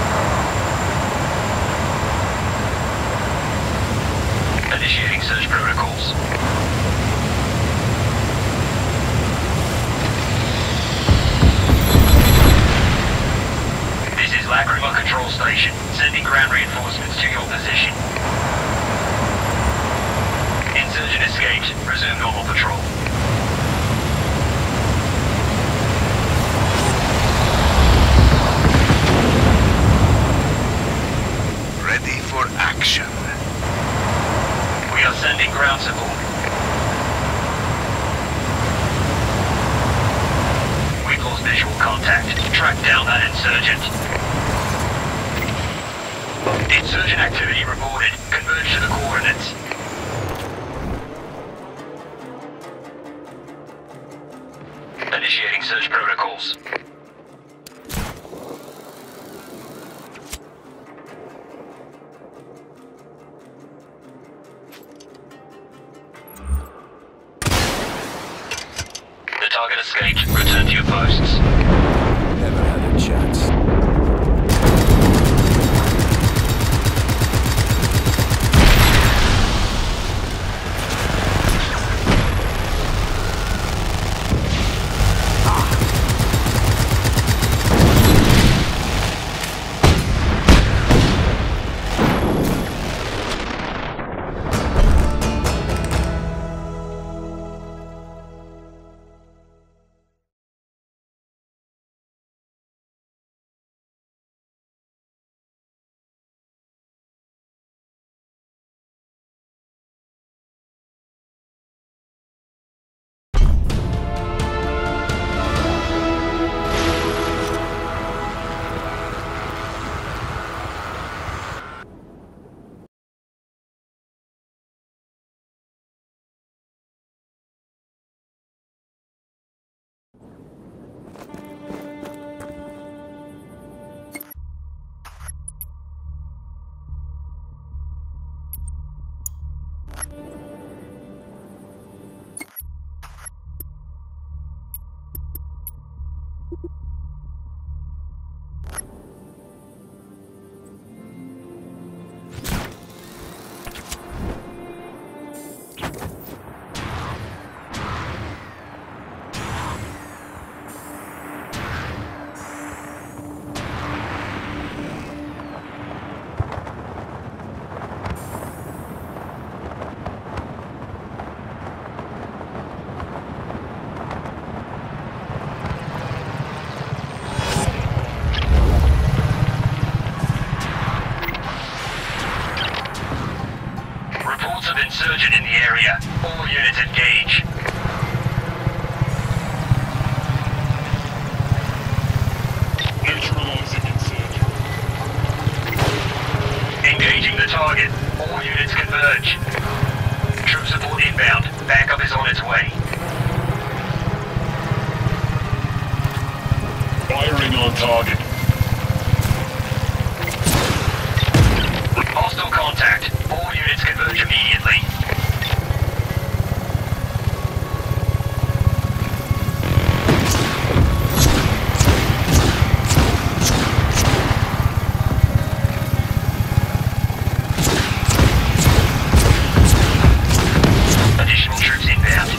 Initiating search protocols. This is Lacrima Control Station. Sending ground reinforcements to your position. Insurgent escaped. Resume normal patrol. Action. We are sending ground support. We've lost visual contact. Track down that insurgent. Insurgent activity reported. Converge to the coordinates. Initiating search protocols. engaged. Return to your posts. Never had a chance. Insurgent in the area. All units engage. Neutralizing insurgent. Engaging the target. All units converge. Troop support inbound. Backup is on its way. Firing on target. Hostile contact. All units converge immediately. Additional troops inbound.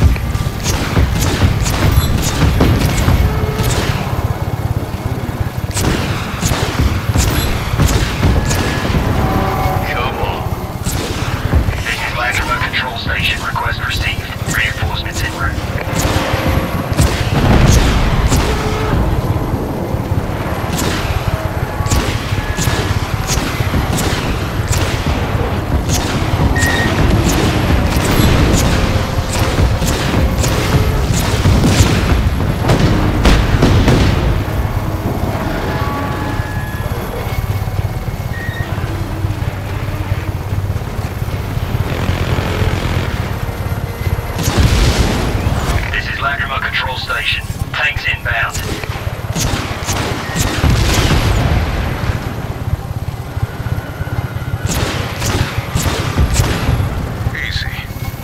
Station request received. Reinforcements en route. Control station. Tanks inbound. Easy.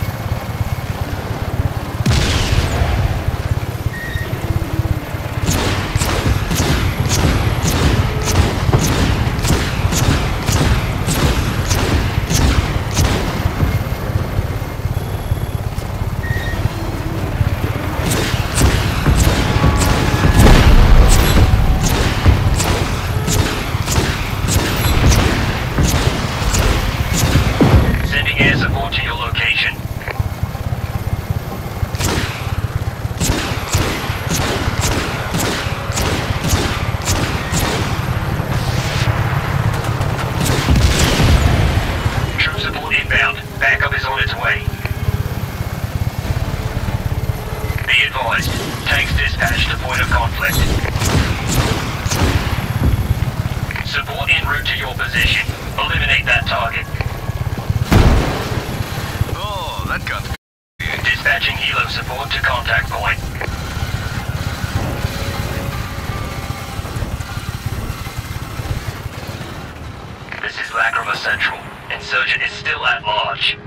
Backup is on its way. Be advised. Tanks dispatched to point of conflict. Support en route to your position. Eliminate that target. Oh, that got... Dispatching helo support to contact point. This is Lacrima Central. Insurgent is still at large.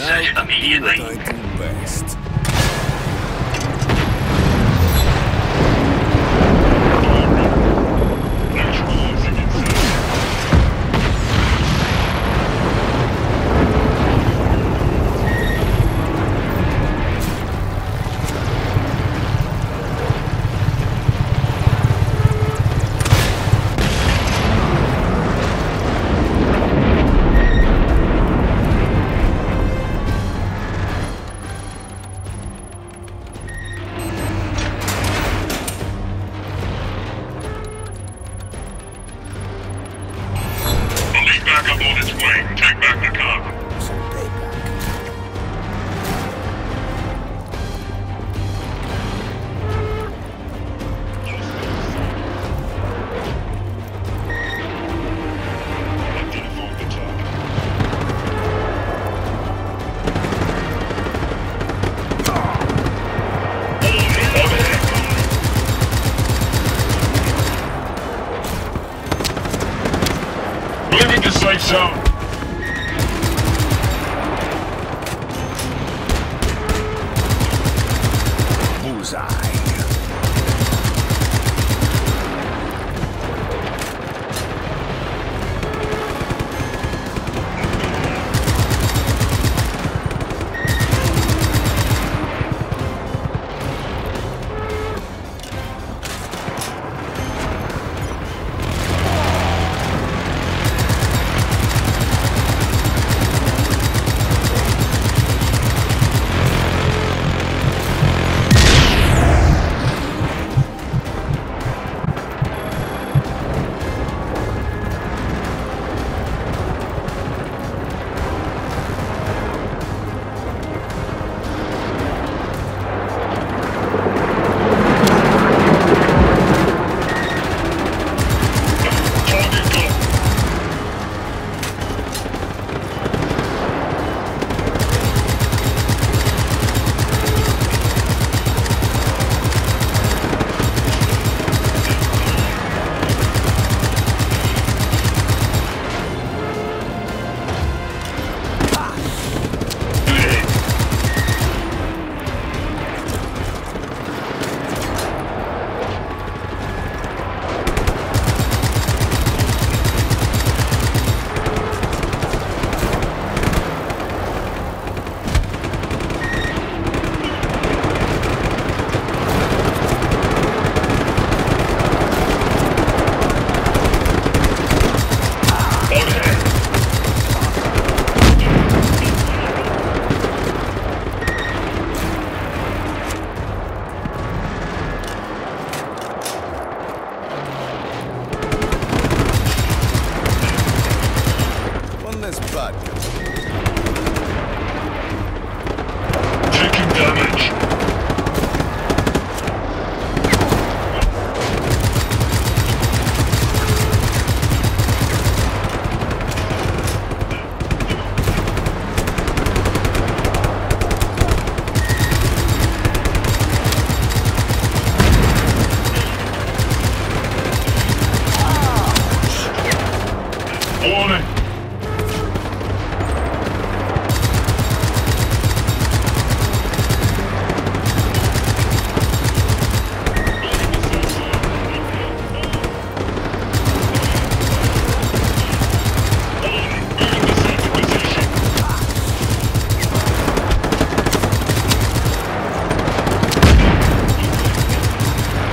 Search it immediately. Do what I do best. Neutralizing inside. Back up on its way. Take back the car. Identify the target. Leaving the safe zone. Bullseye. Taking damage. Warning.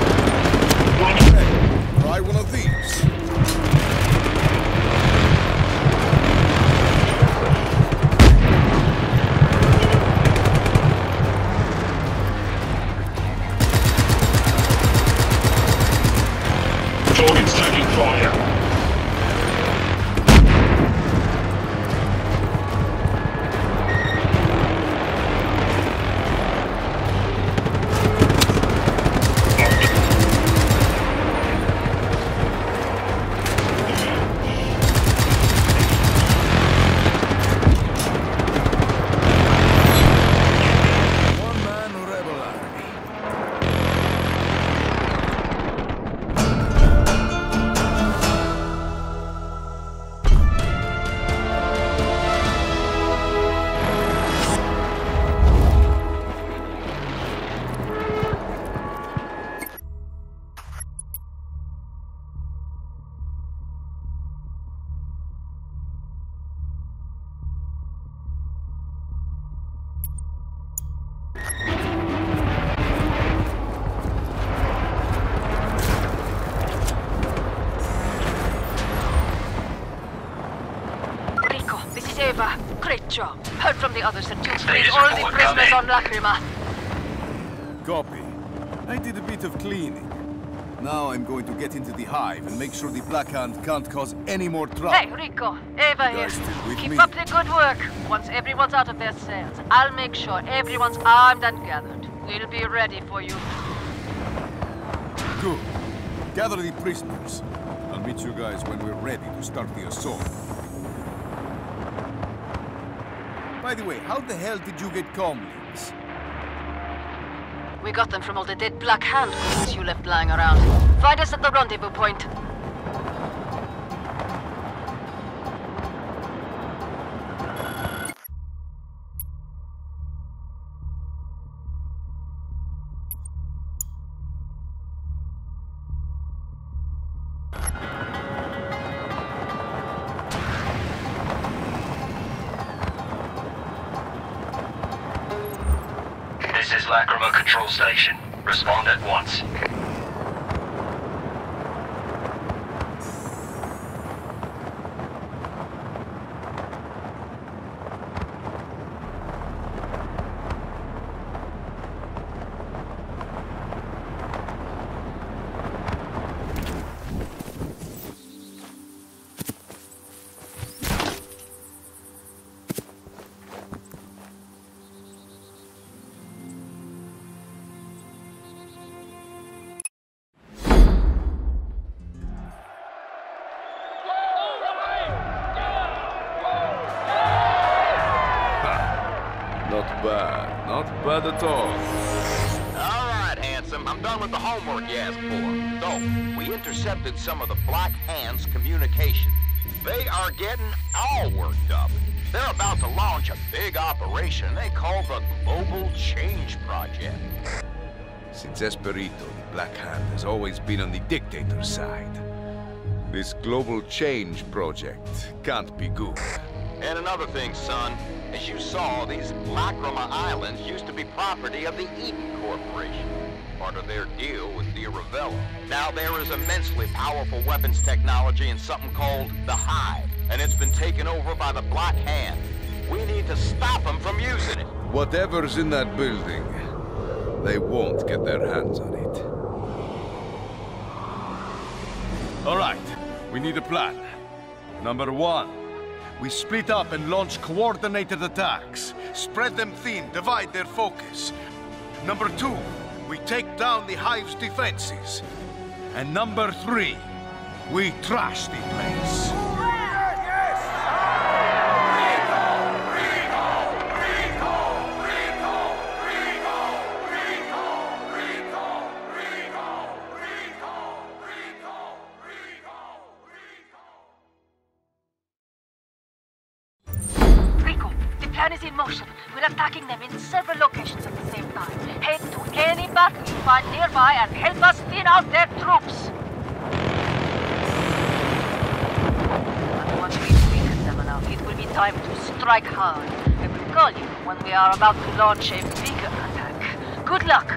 Try one of these. Ava. Great job. Heard from the others that you freed Status all the report prisoners coming. on Lacrima. Copy. I did a bit of cleaning. Now I'm going to get into the hive and make sure the Black Hand can't cause any more trouble. Hey, Rico. Ava here. Guys still with Keep me? up the good work. Once everyone's out of their cells, I'll make sure everyone's armed and gathered. We'll be ready for you. Good. Gather the prisoners. I'll meet you guys when we're ready to start the assault. By the way, how the hell did you get comlinks? We got them from all the dead Black Hand creatures you left lying around. Find us at the rendezvous point. This is Lacrima Control Station. Respond at once. Not bad. Not bad at all. All right, handsome. I'm done with the homework you asked for. So, we intercepted some of the Black Hand's communication. They are getting all worked up. They're about to launch a big operation they call the Global Change Project. Since Esperito, the Black Hand has always been on the dictator's side. This Global Change Project can't be good. And another thing, son, as you saw, these Lacrima Islands used to be property of the Eden Corporation, part of their deal with the Ravello. Now there is immensely powerful weapons technology in something called the Hive, and it's been taken over by the Black Hand. We need to stop them from using it. Whatever's in that building, they won't get their hands on it. All right, we need a plan. Number one, we split up and launch coordinated attacks. Spread them thin, divide their focus. Number two, we take down the Hive's defenses. And number three, we trash the place. Plan is in motion. We're attacking them in several locations at the same time. Head to any battle you find nearby and help us thin out their troops. And once we've weakened them enough, it will be time to strike hard. I will call you when we are about to launch a bigger attack. Good luck!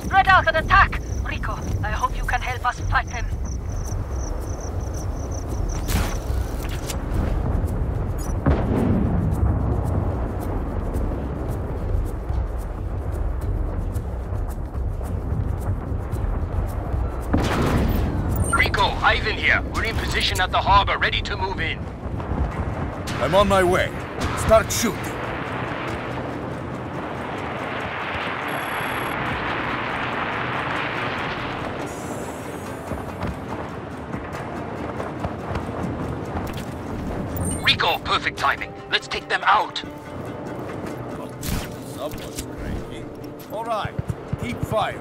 spread out and attack! Rico, I hope you can help us fight them. Rico, Ivan here. We're in position at the harbor, ready to move in. I'm on my way. Start shooting. Rico, perfect timing. Let's take them out. Someone's crazy. All right, keep firing.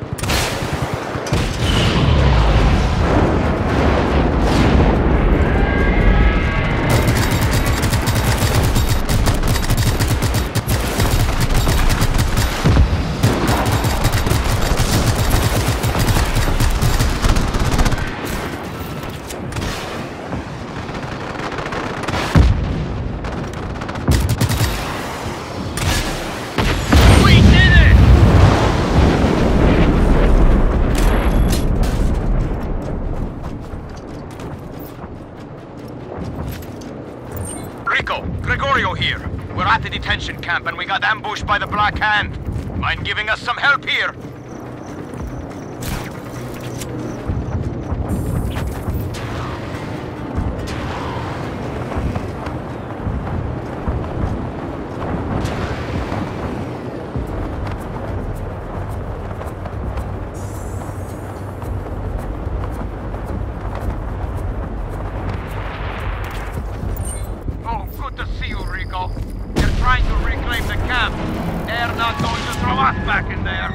Gregorio here. We're at the detention camp and we got ambushed by the Black Hand. Mind giving us some help here? Trying to reclaim the camp. They're not going to throw us back in there.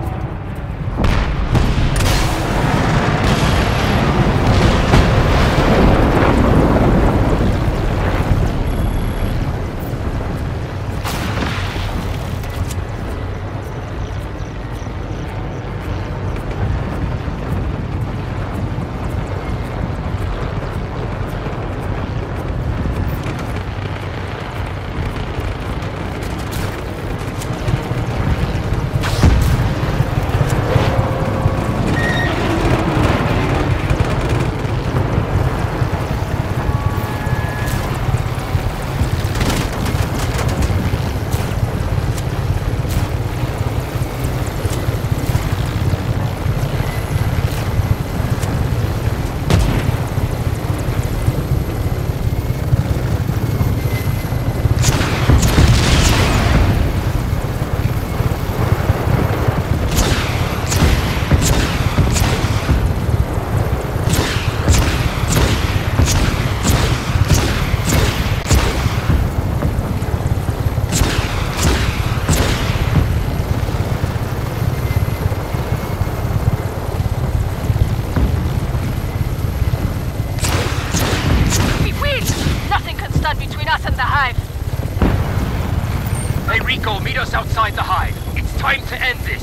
Hey Rico, meet us outside the hive. It's time to end this.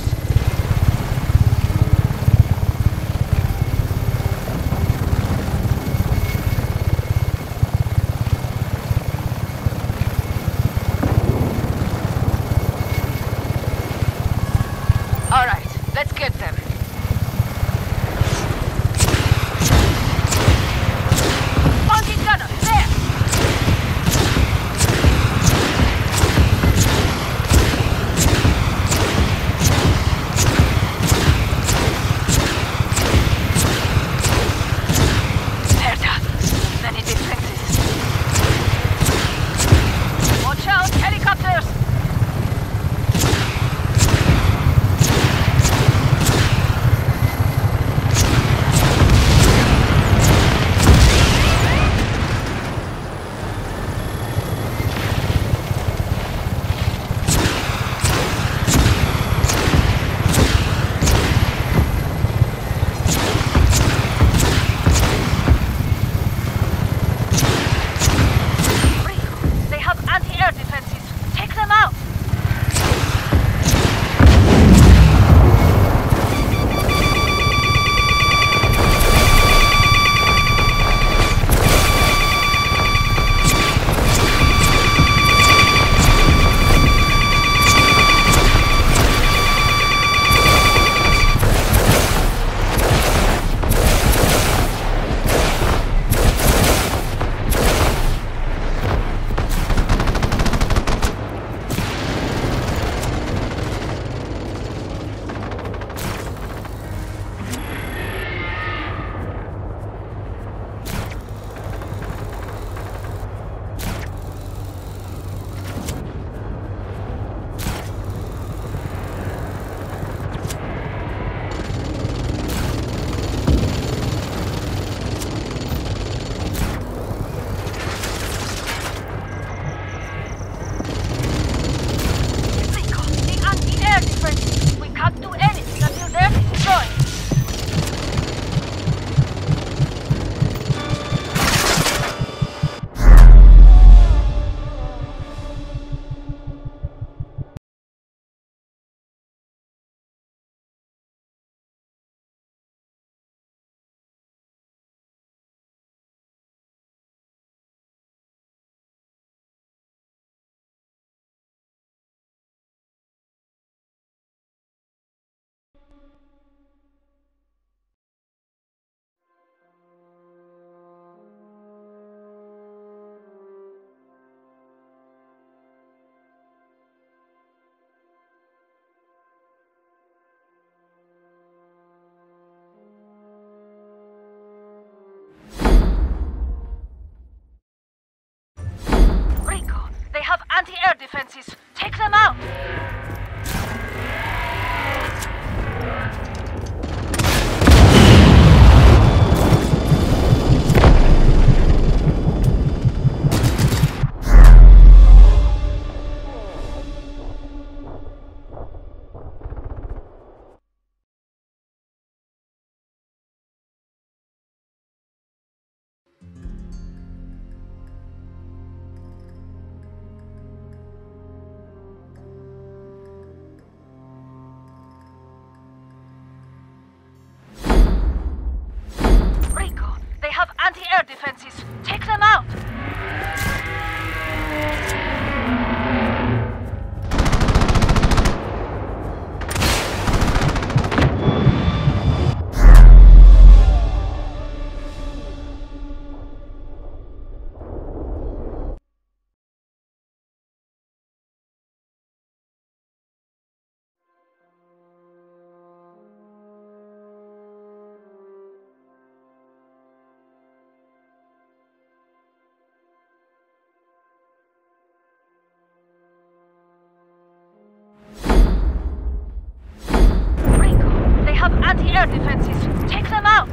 All right, let's get them. Monkey gunner, there! Anti-air defenses! Take them out! Anti-air defenses! Take them out! Anti-air defenses! Take them out!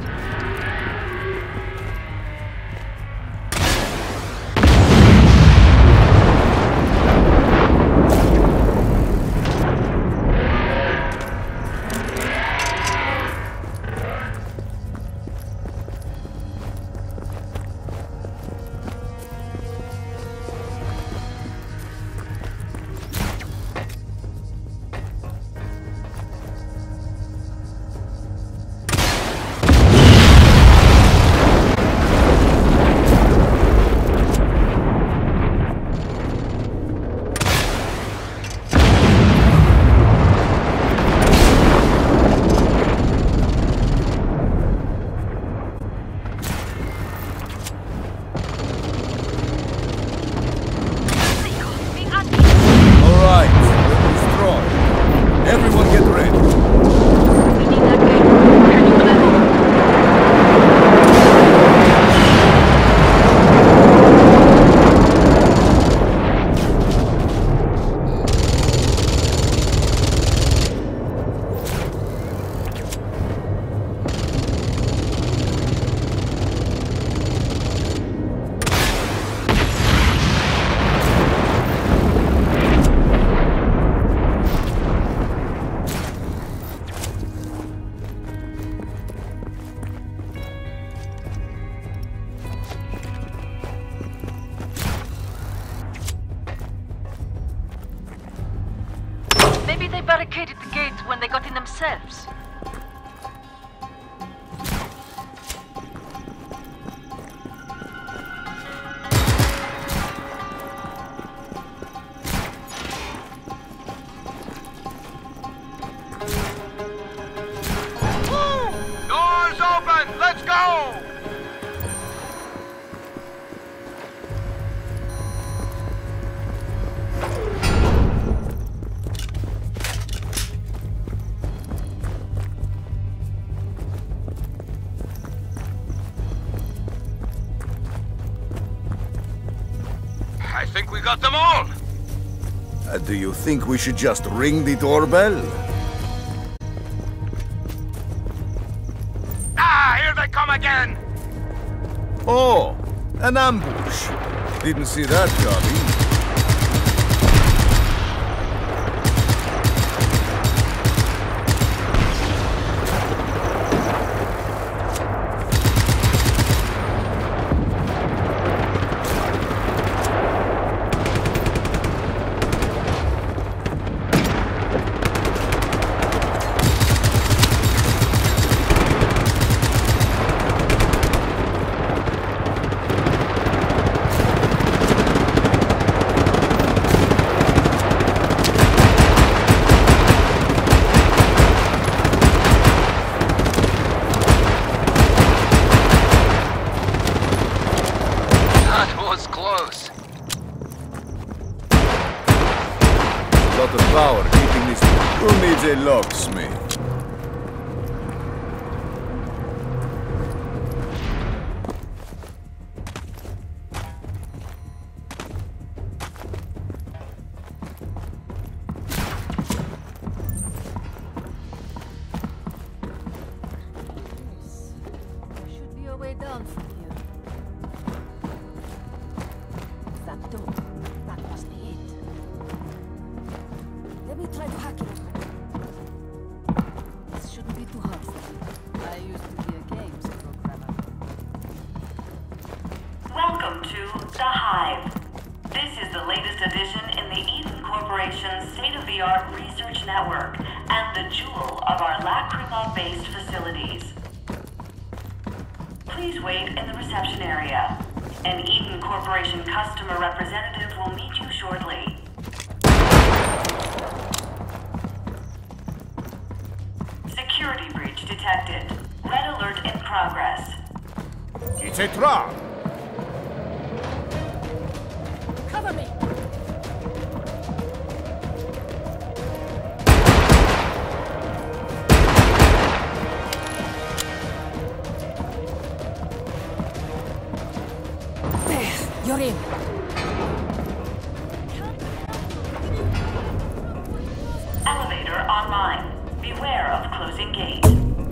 Maybe they barricaded the gate when they got in themselves. Doors open! Let's go! I think we got them all! Uh, do you think we should just ring the doorbell? Ah, here they come again! Oh, an ambush. Didn't see that coming. needs a locksmith. There should be a way down from here. That door. That must be it. Let me try to hack it. This shouldn't be too hard for me. I used to be a games programmer. Welcome to The Hive. This is the latest addition in the Eden Corporation's state-of-the-art research network and the jewel of our Lacrima-based facilities. Please wait in the reception area. An Eden Corporation customer representative will meet you shortly. Security breach detected. Red alert in progress. It's a trap! Cover me! There! You're in! Elevator online. Beware of closing gate.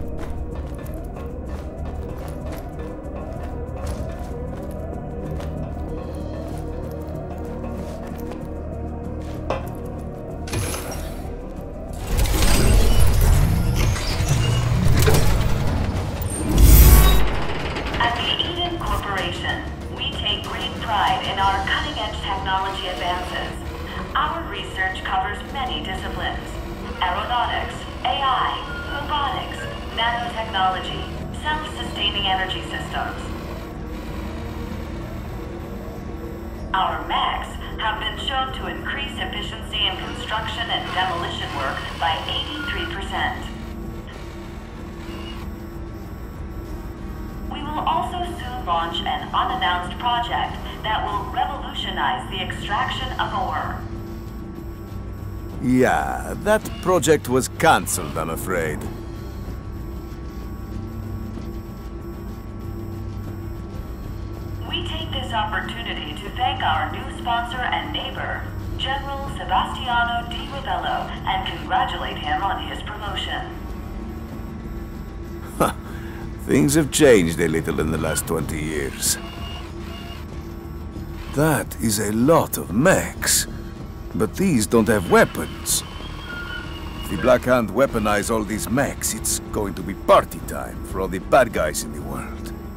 At the Eden Corporation, we take great pride in our cutting-edge technology advances. Our research covers many disciplines: aeronautics, A I, robotics, nanotechnology, self-sustaining energy systems. Our mechs have been shown to increase efficiency in construction and demolition work by eighty-three percent. We will also soon launch an unannounced project that will revolutionize the extraction of ore. Yeah, that project was cancelled, I'm afraid. We take this opportunity to thank our new sponsor and neighbor, General Sebastiano Di Ravello, and congratulate him on his promotion. Things have changed a little in the last twenty years. That is a lot of mechs. But these don't have weapons. If the Black Hand weaponize all these mechs, it's going to be party time for all the bad guys in the world.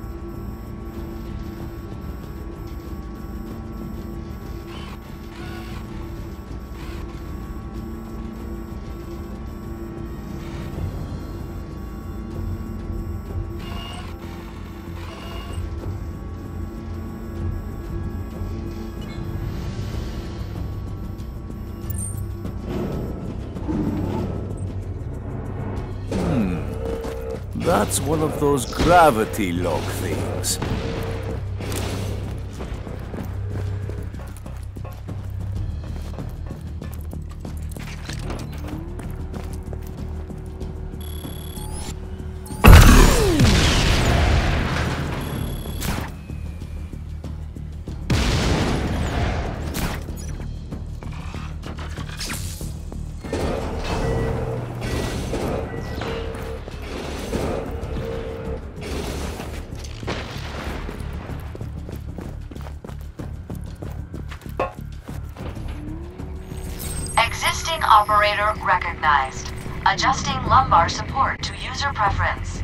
That's one of those gravity lock things. Existing operator recognized. Adjusting lumbar support to user preference.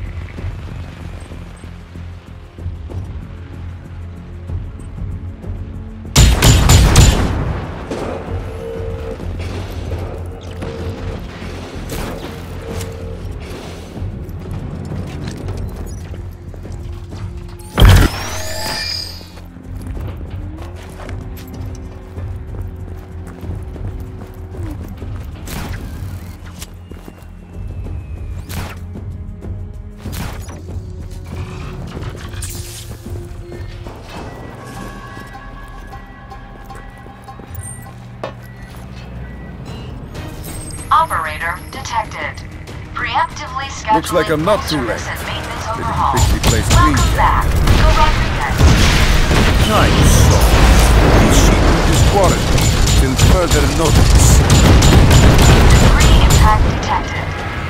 detected. Preemptively scheduling Looks like I'm not too late. and maintenance They didn't overhaul. fix the place clean Welcome yet. back. Go Rodriguez. Nice. This sheep is quarantined till further notice. Debris impact detected.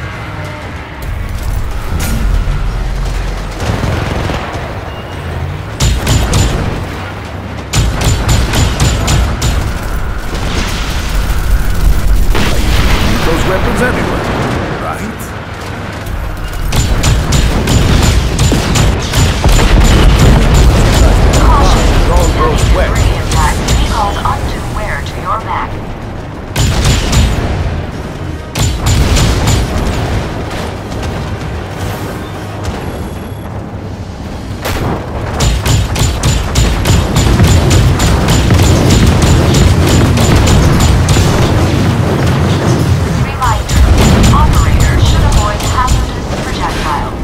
Those weapons anyway, right? Caution. All goes Heavy wet. debris impact may cause undue wear to your Mac. Reminder. Operators should avoid hazardous projectiles.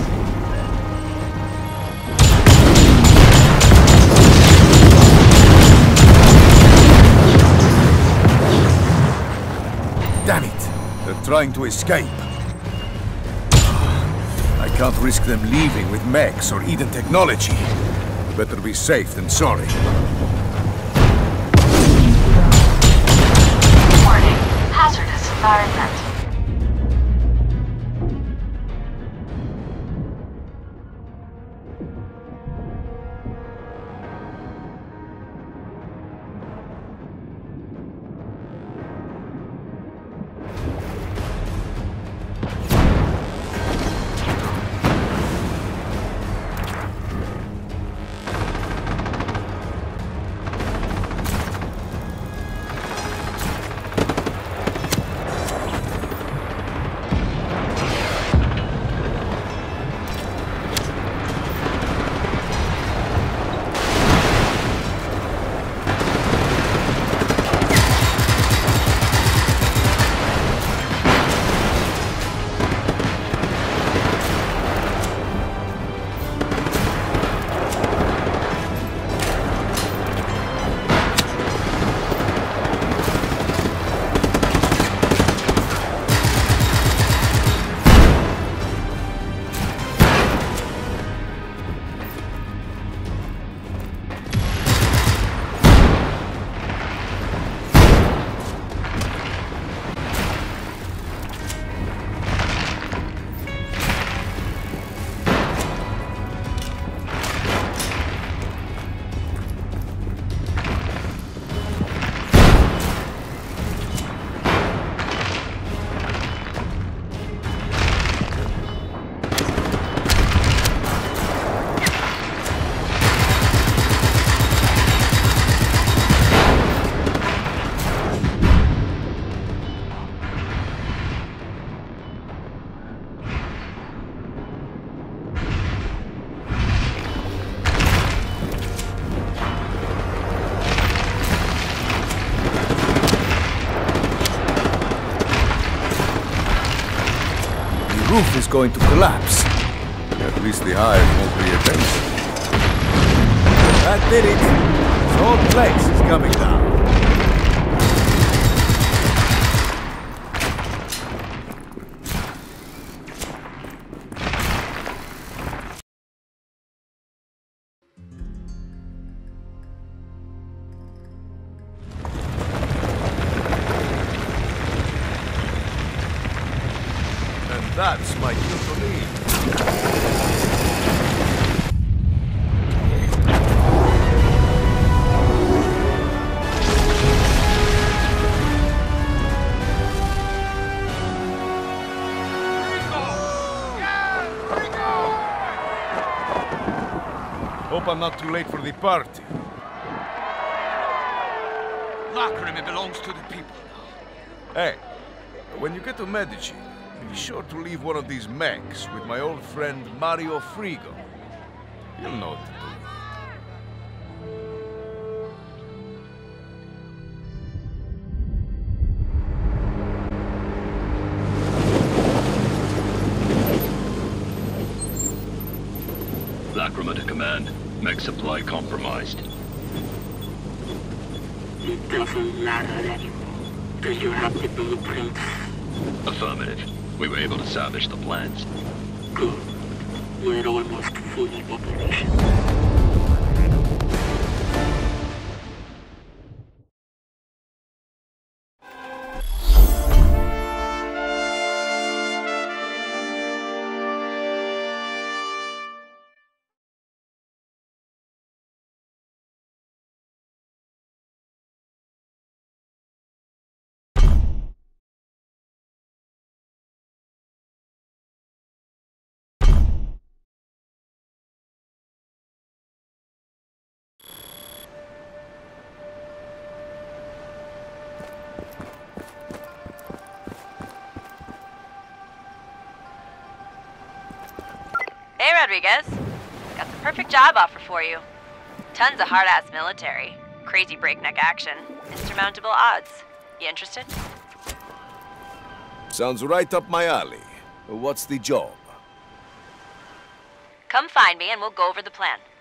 Damn it! They're trying to escape. I can't risk them leaving with mechs or Eden technology. Better be safe than sorry. Warning. Hazardous environment. The roof is going to collapse. At least the hive won't be attention. That did it. This whole place is coming down. And that's my cue to leave. Hope I'm not too late for the party. Lacrime belongs to the people now. Hey, when you get to Medici, be sure to leave one of these mechs with my old friend Mario Frigo. He'll know what to do. Lacrima to command. Mech supply compromised. It doesn't matter anymore. Do you have the blueprints? Affirmative. We were able to salvage the plans. Good. We're almost fully operational. Hey, Rodriguez. Got the perfect job offer for you. Tons of hard-ass military, crazy breakneck action, insurmountable odds. You interested? Sounds right up my alley. What's the job? Come find me and we'll go over the plan.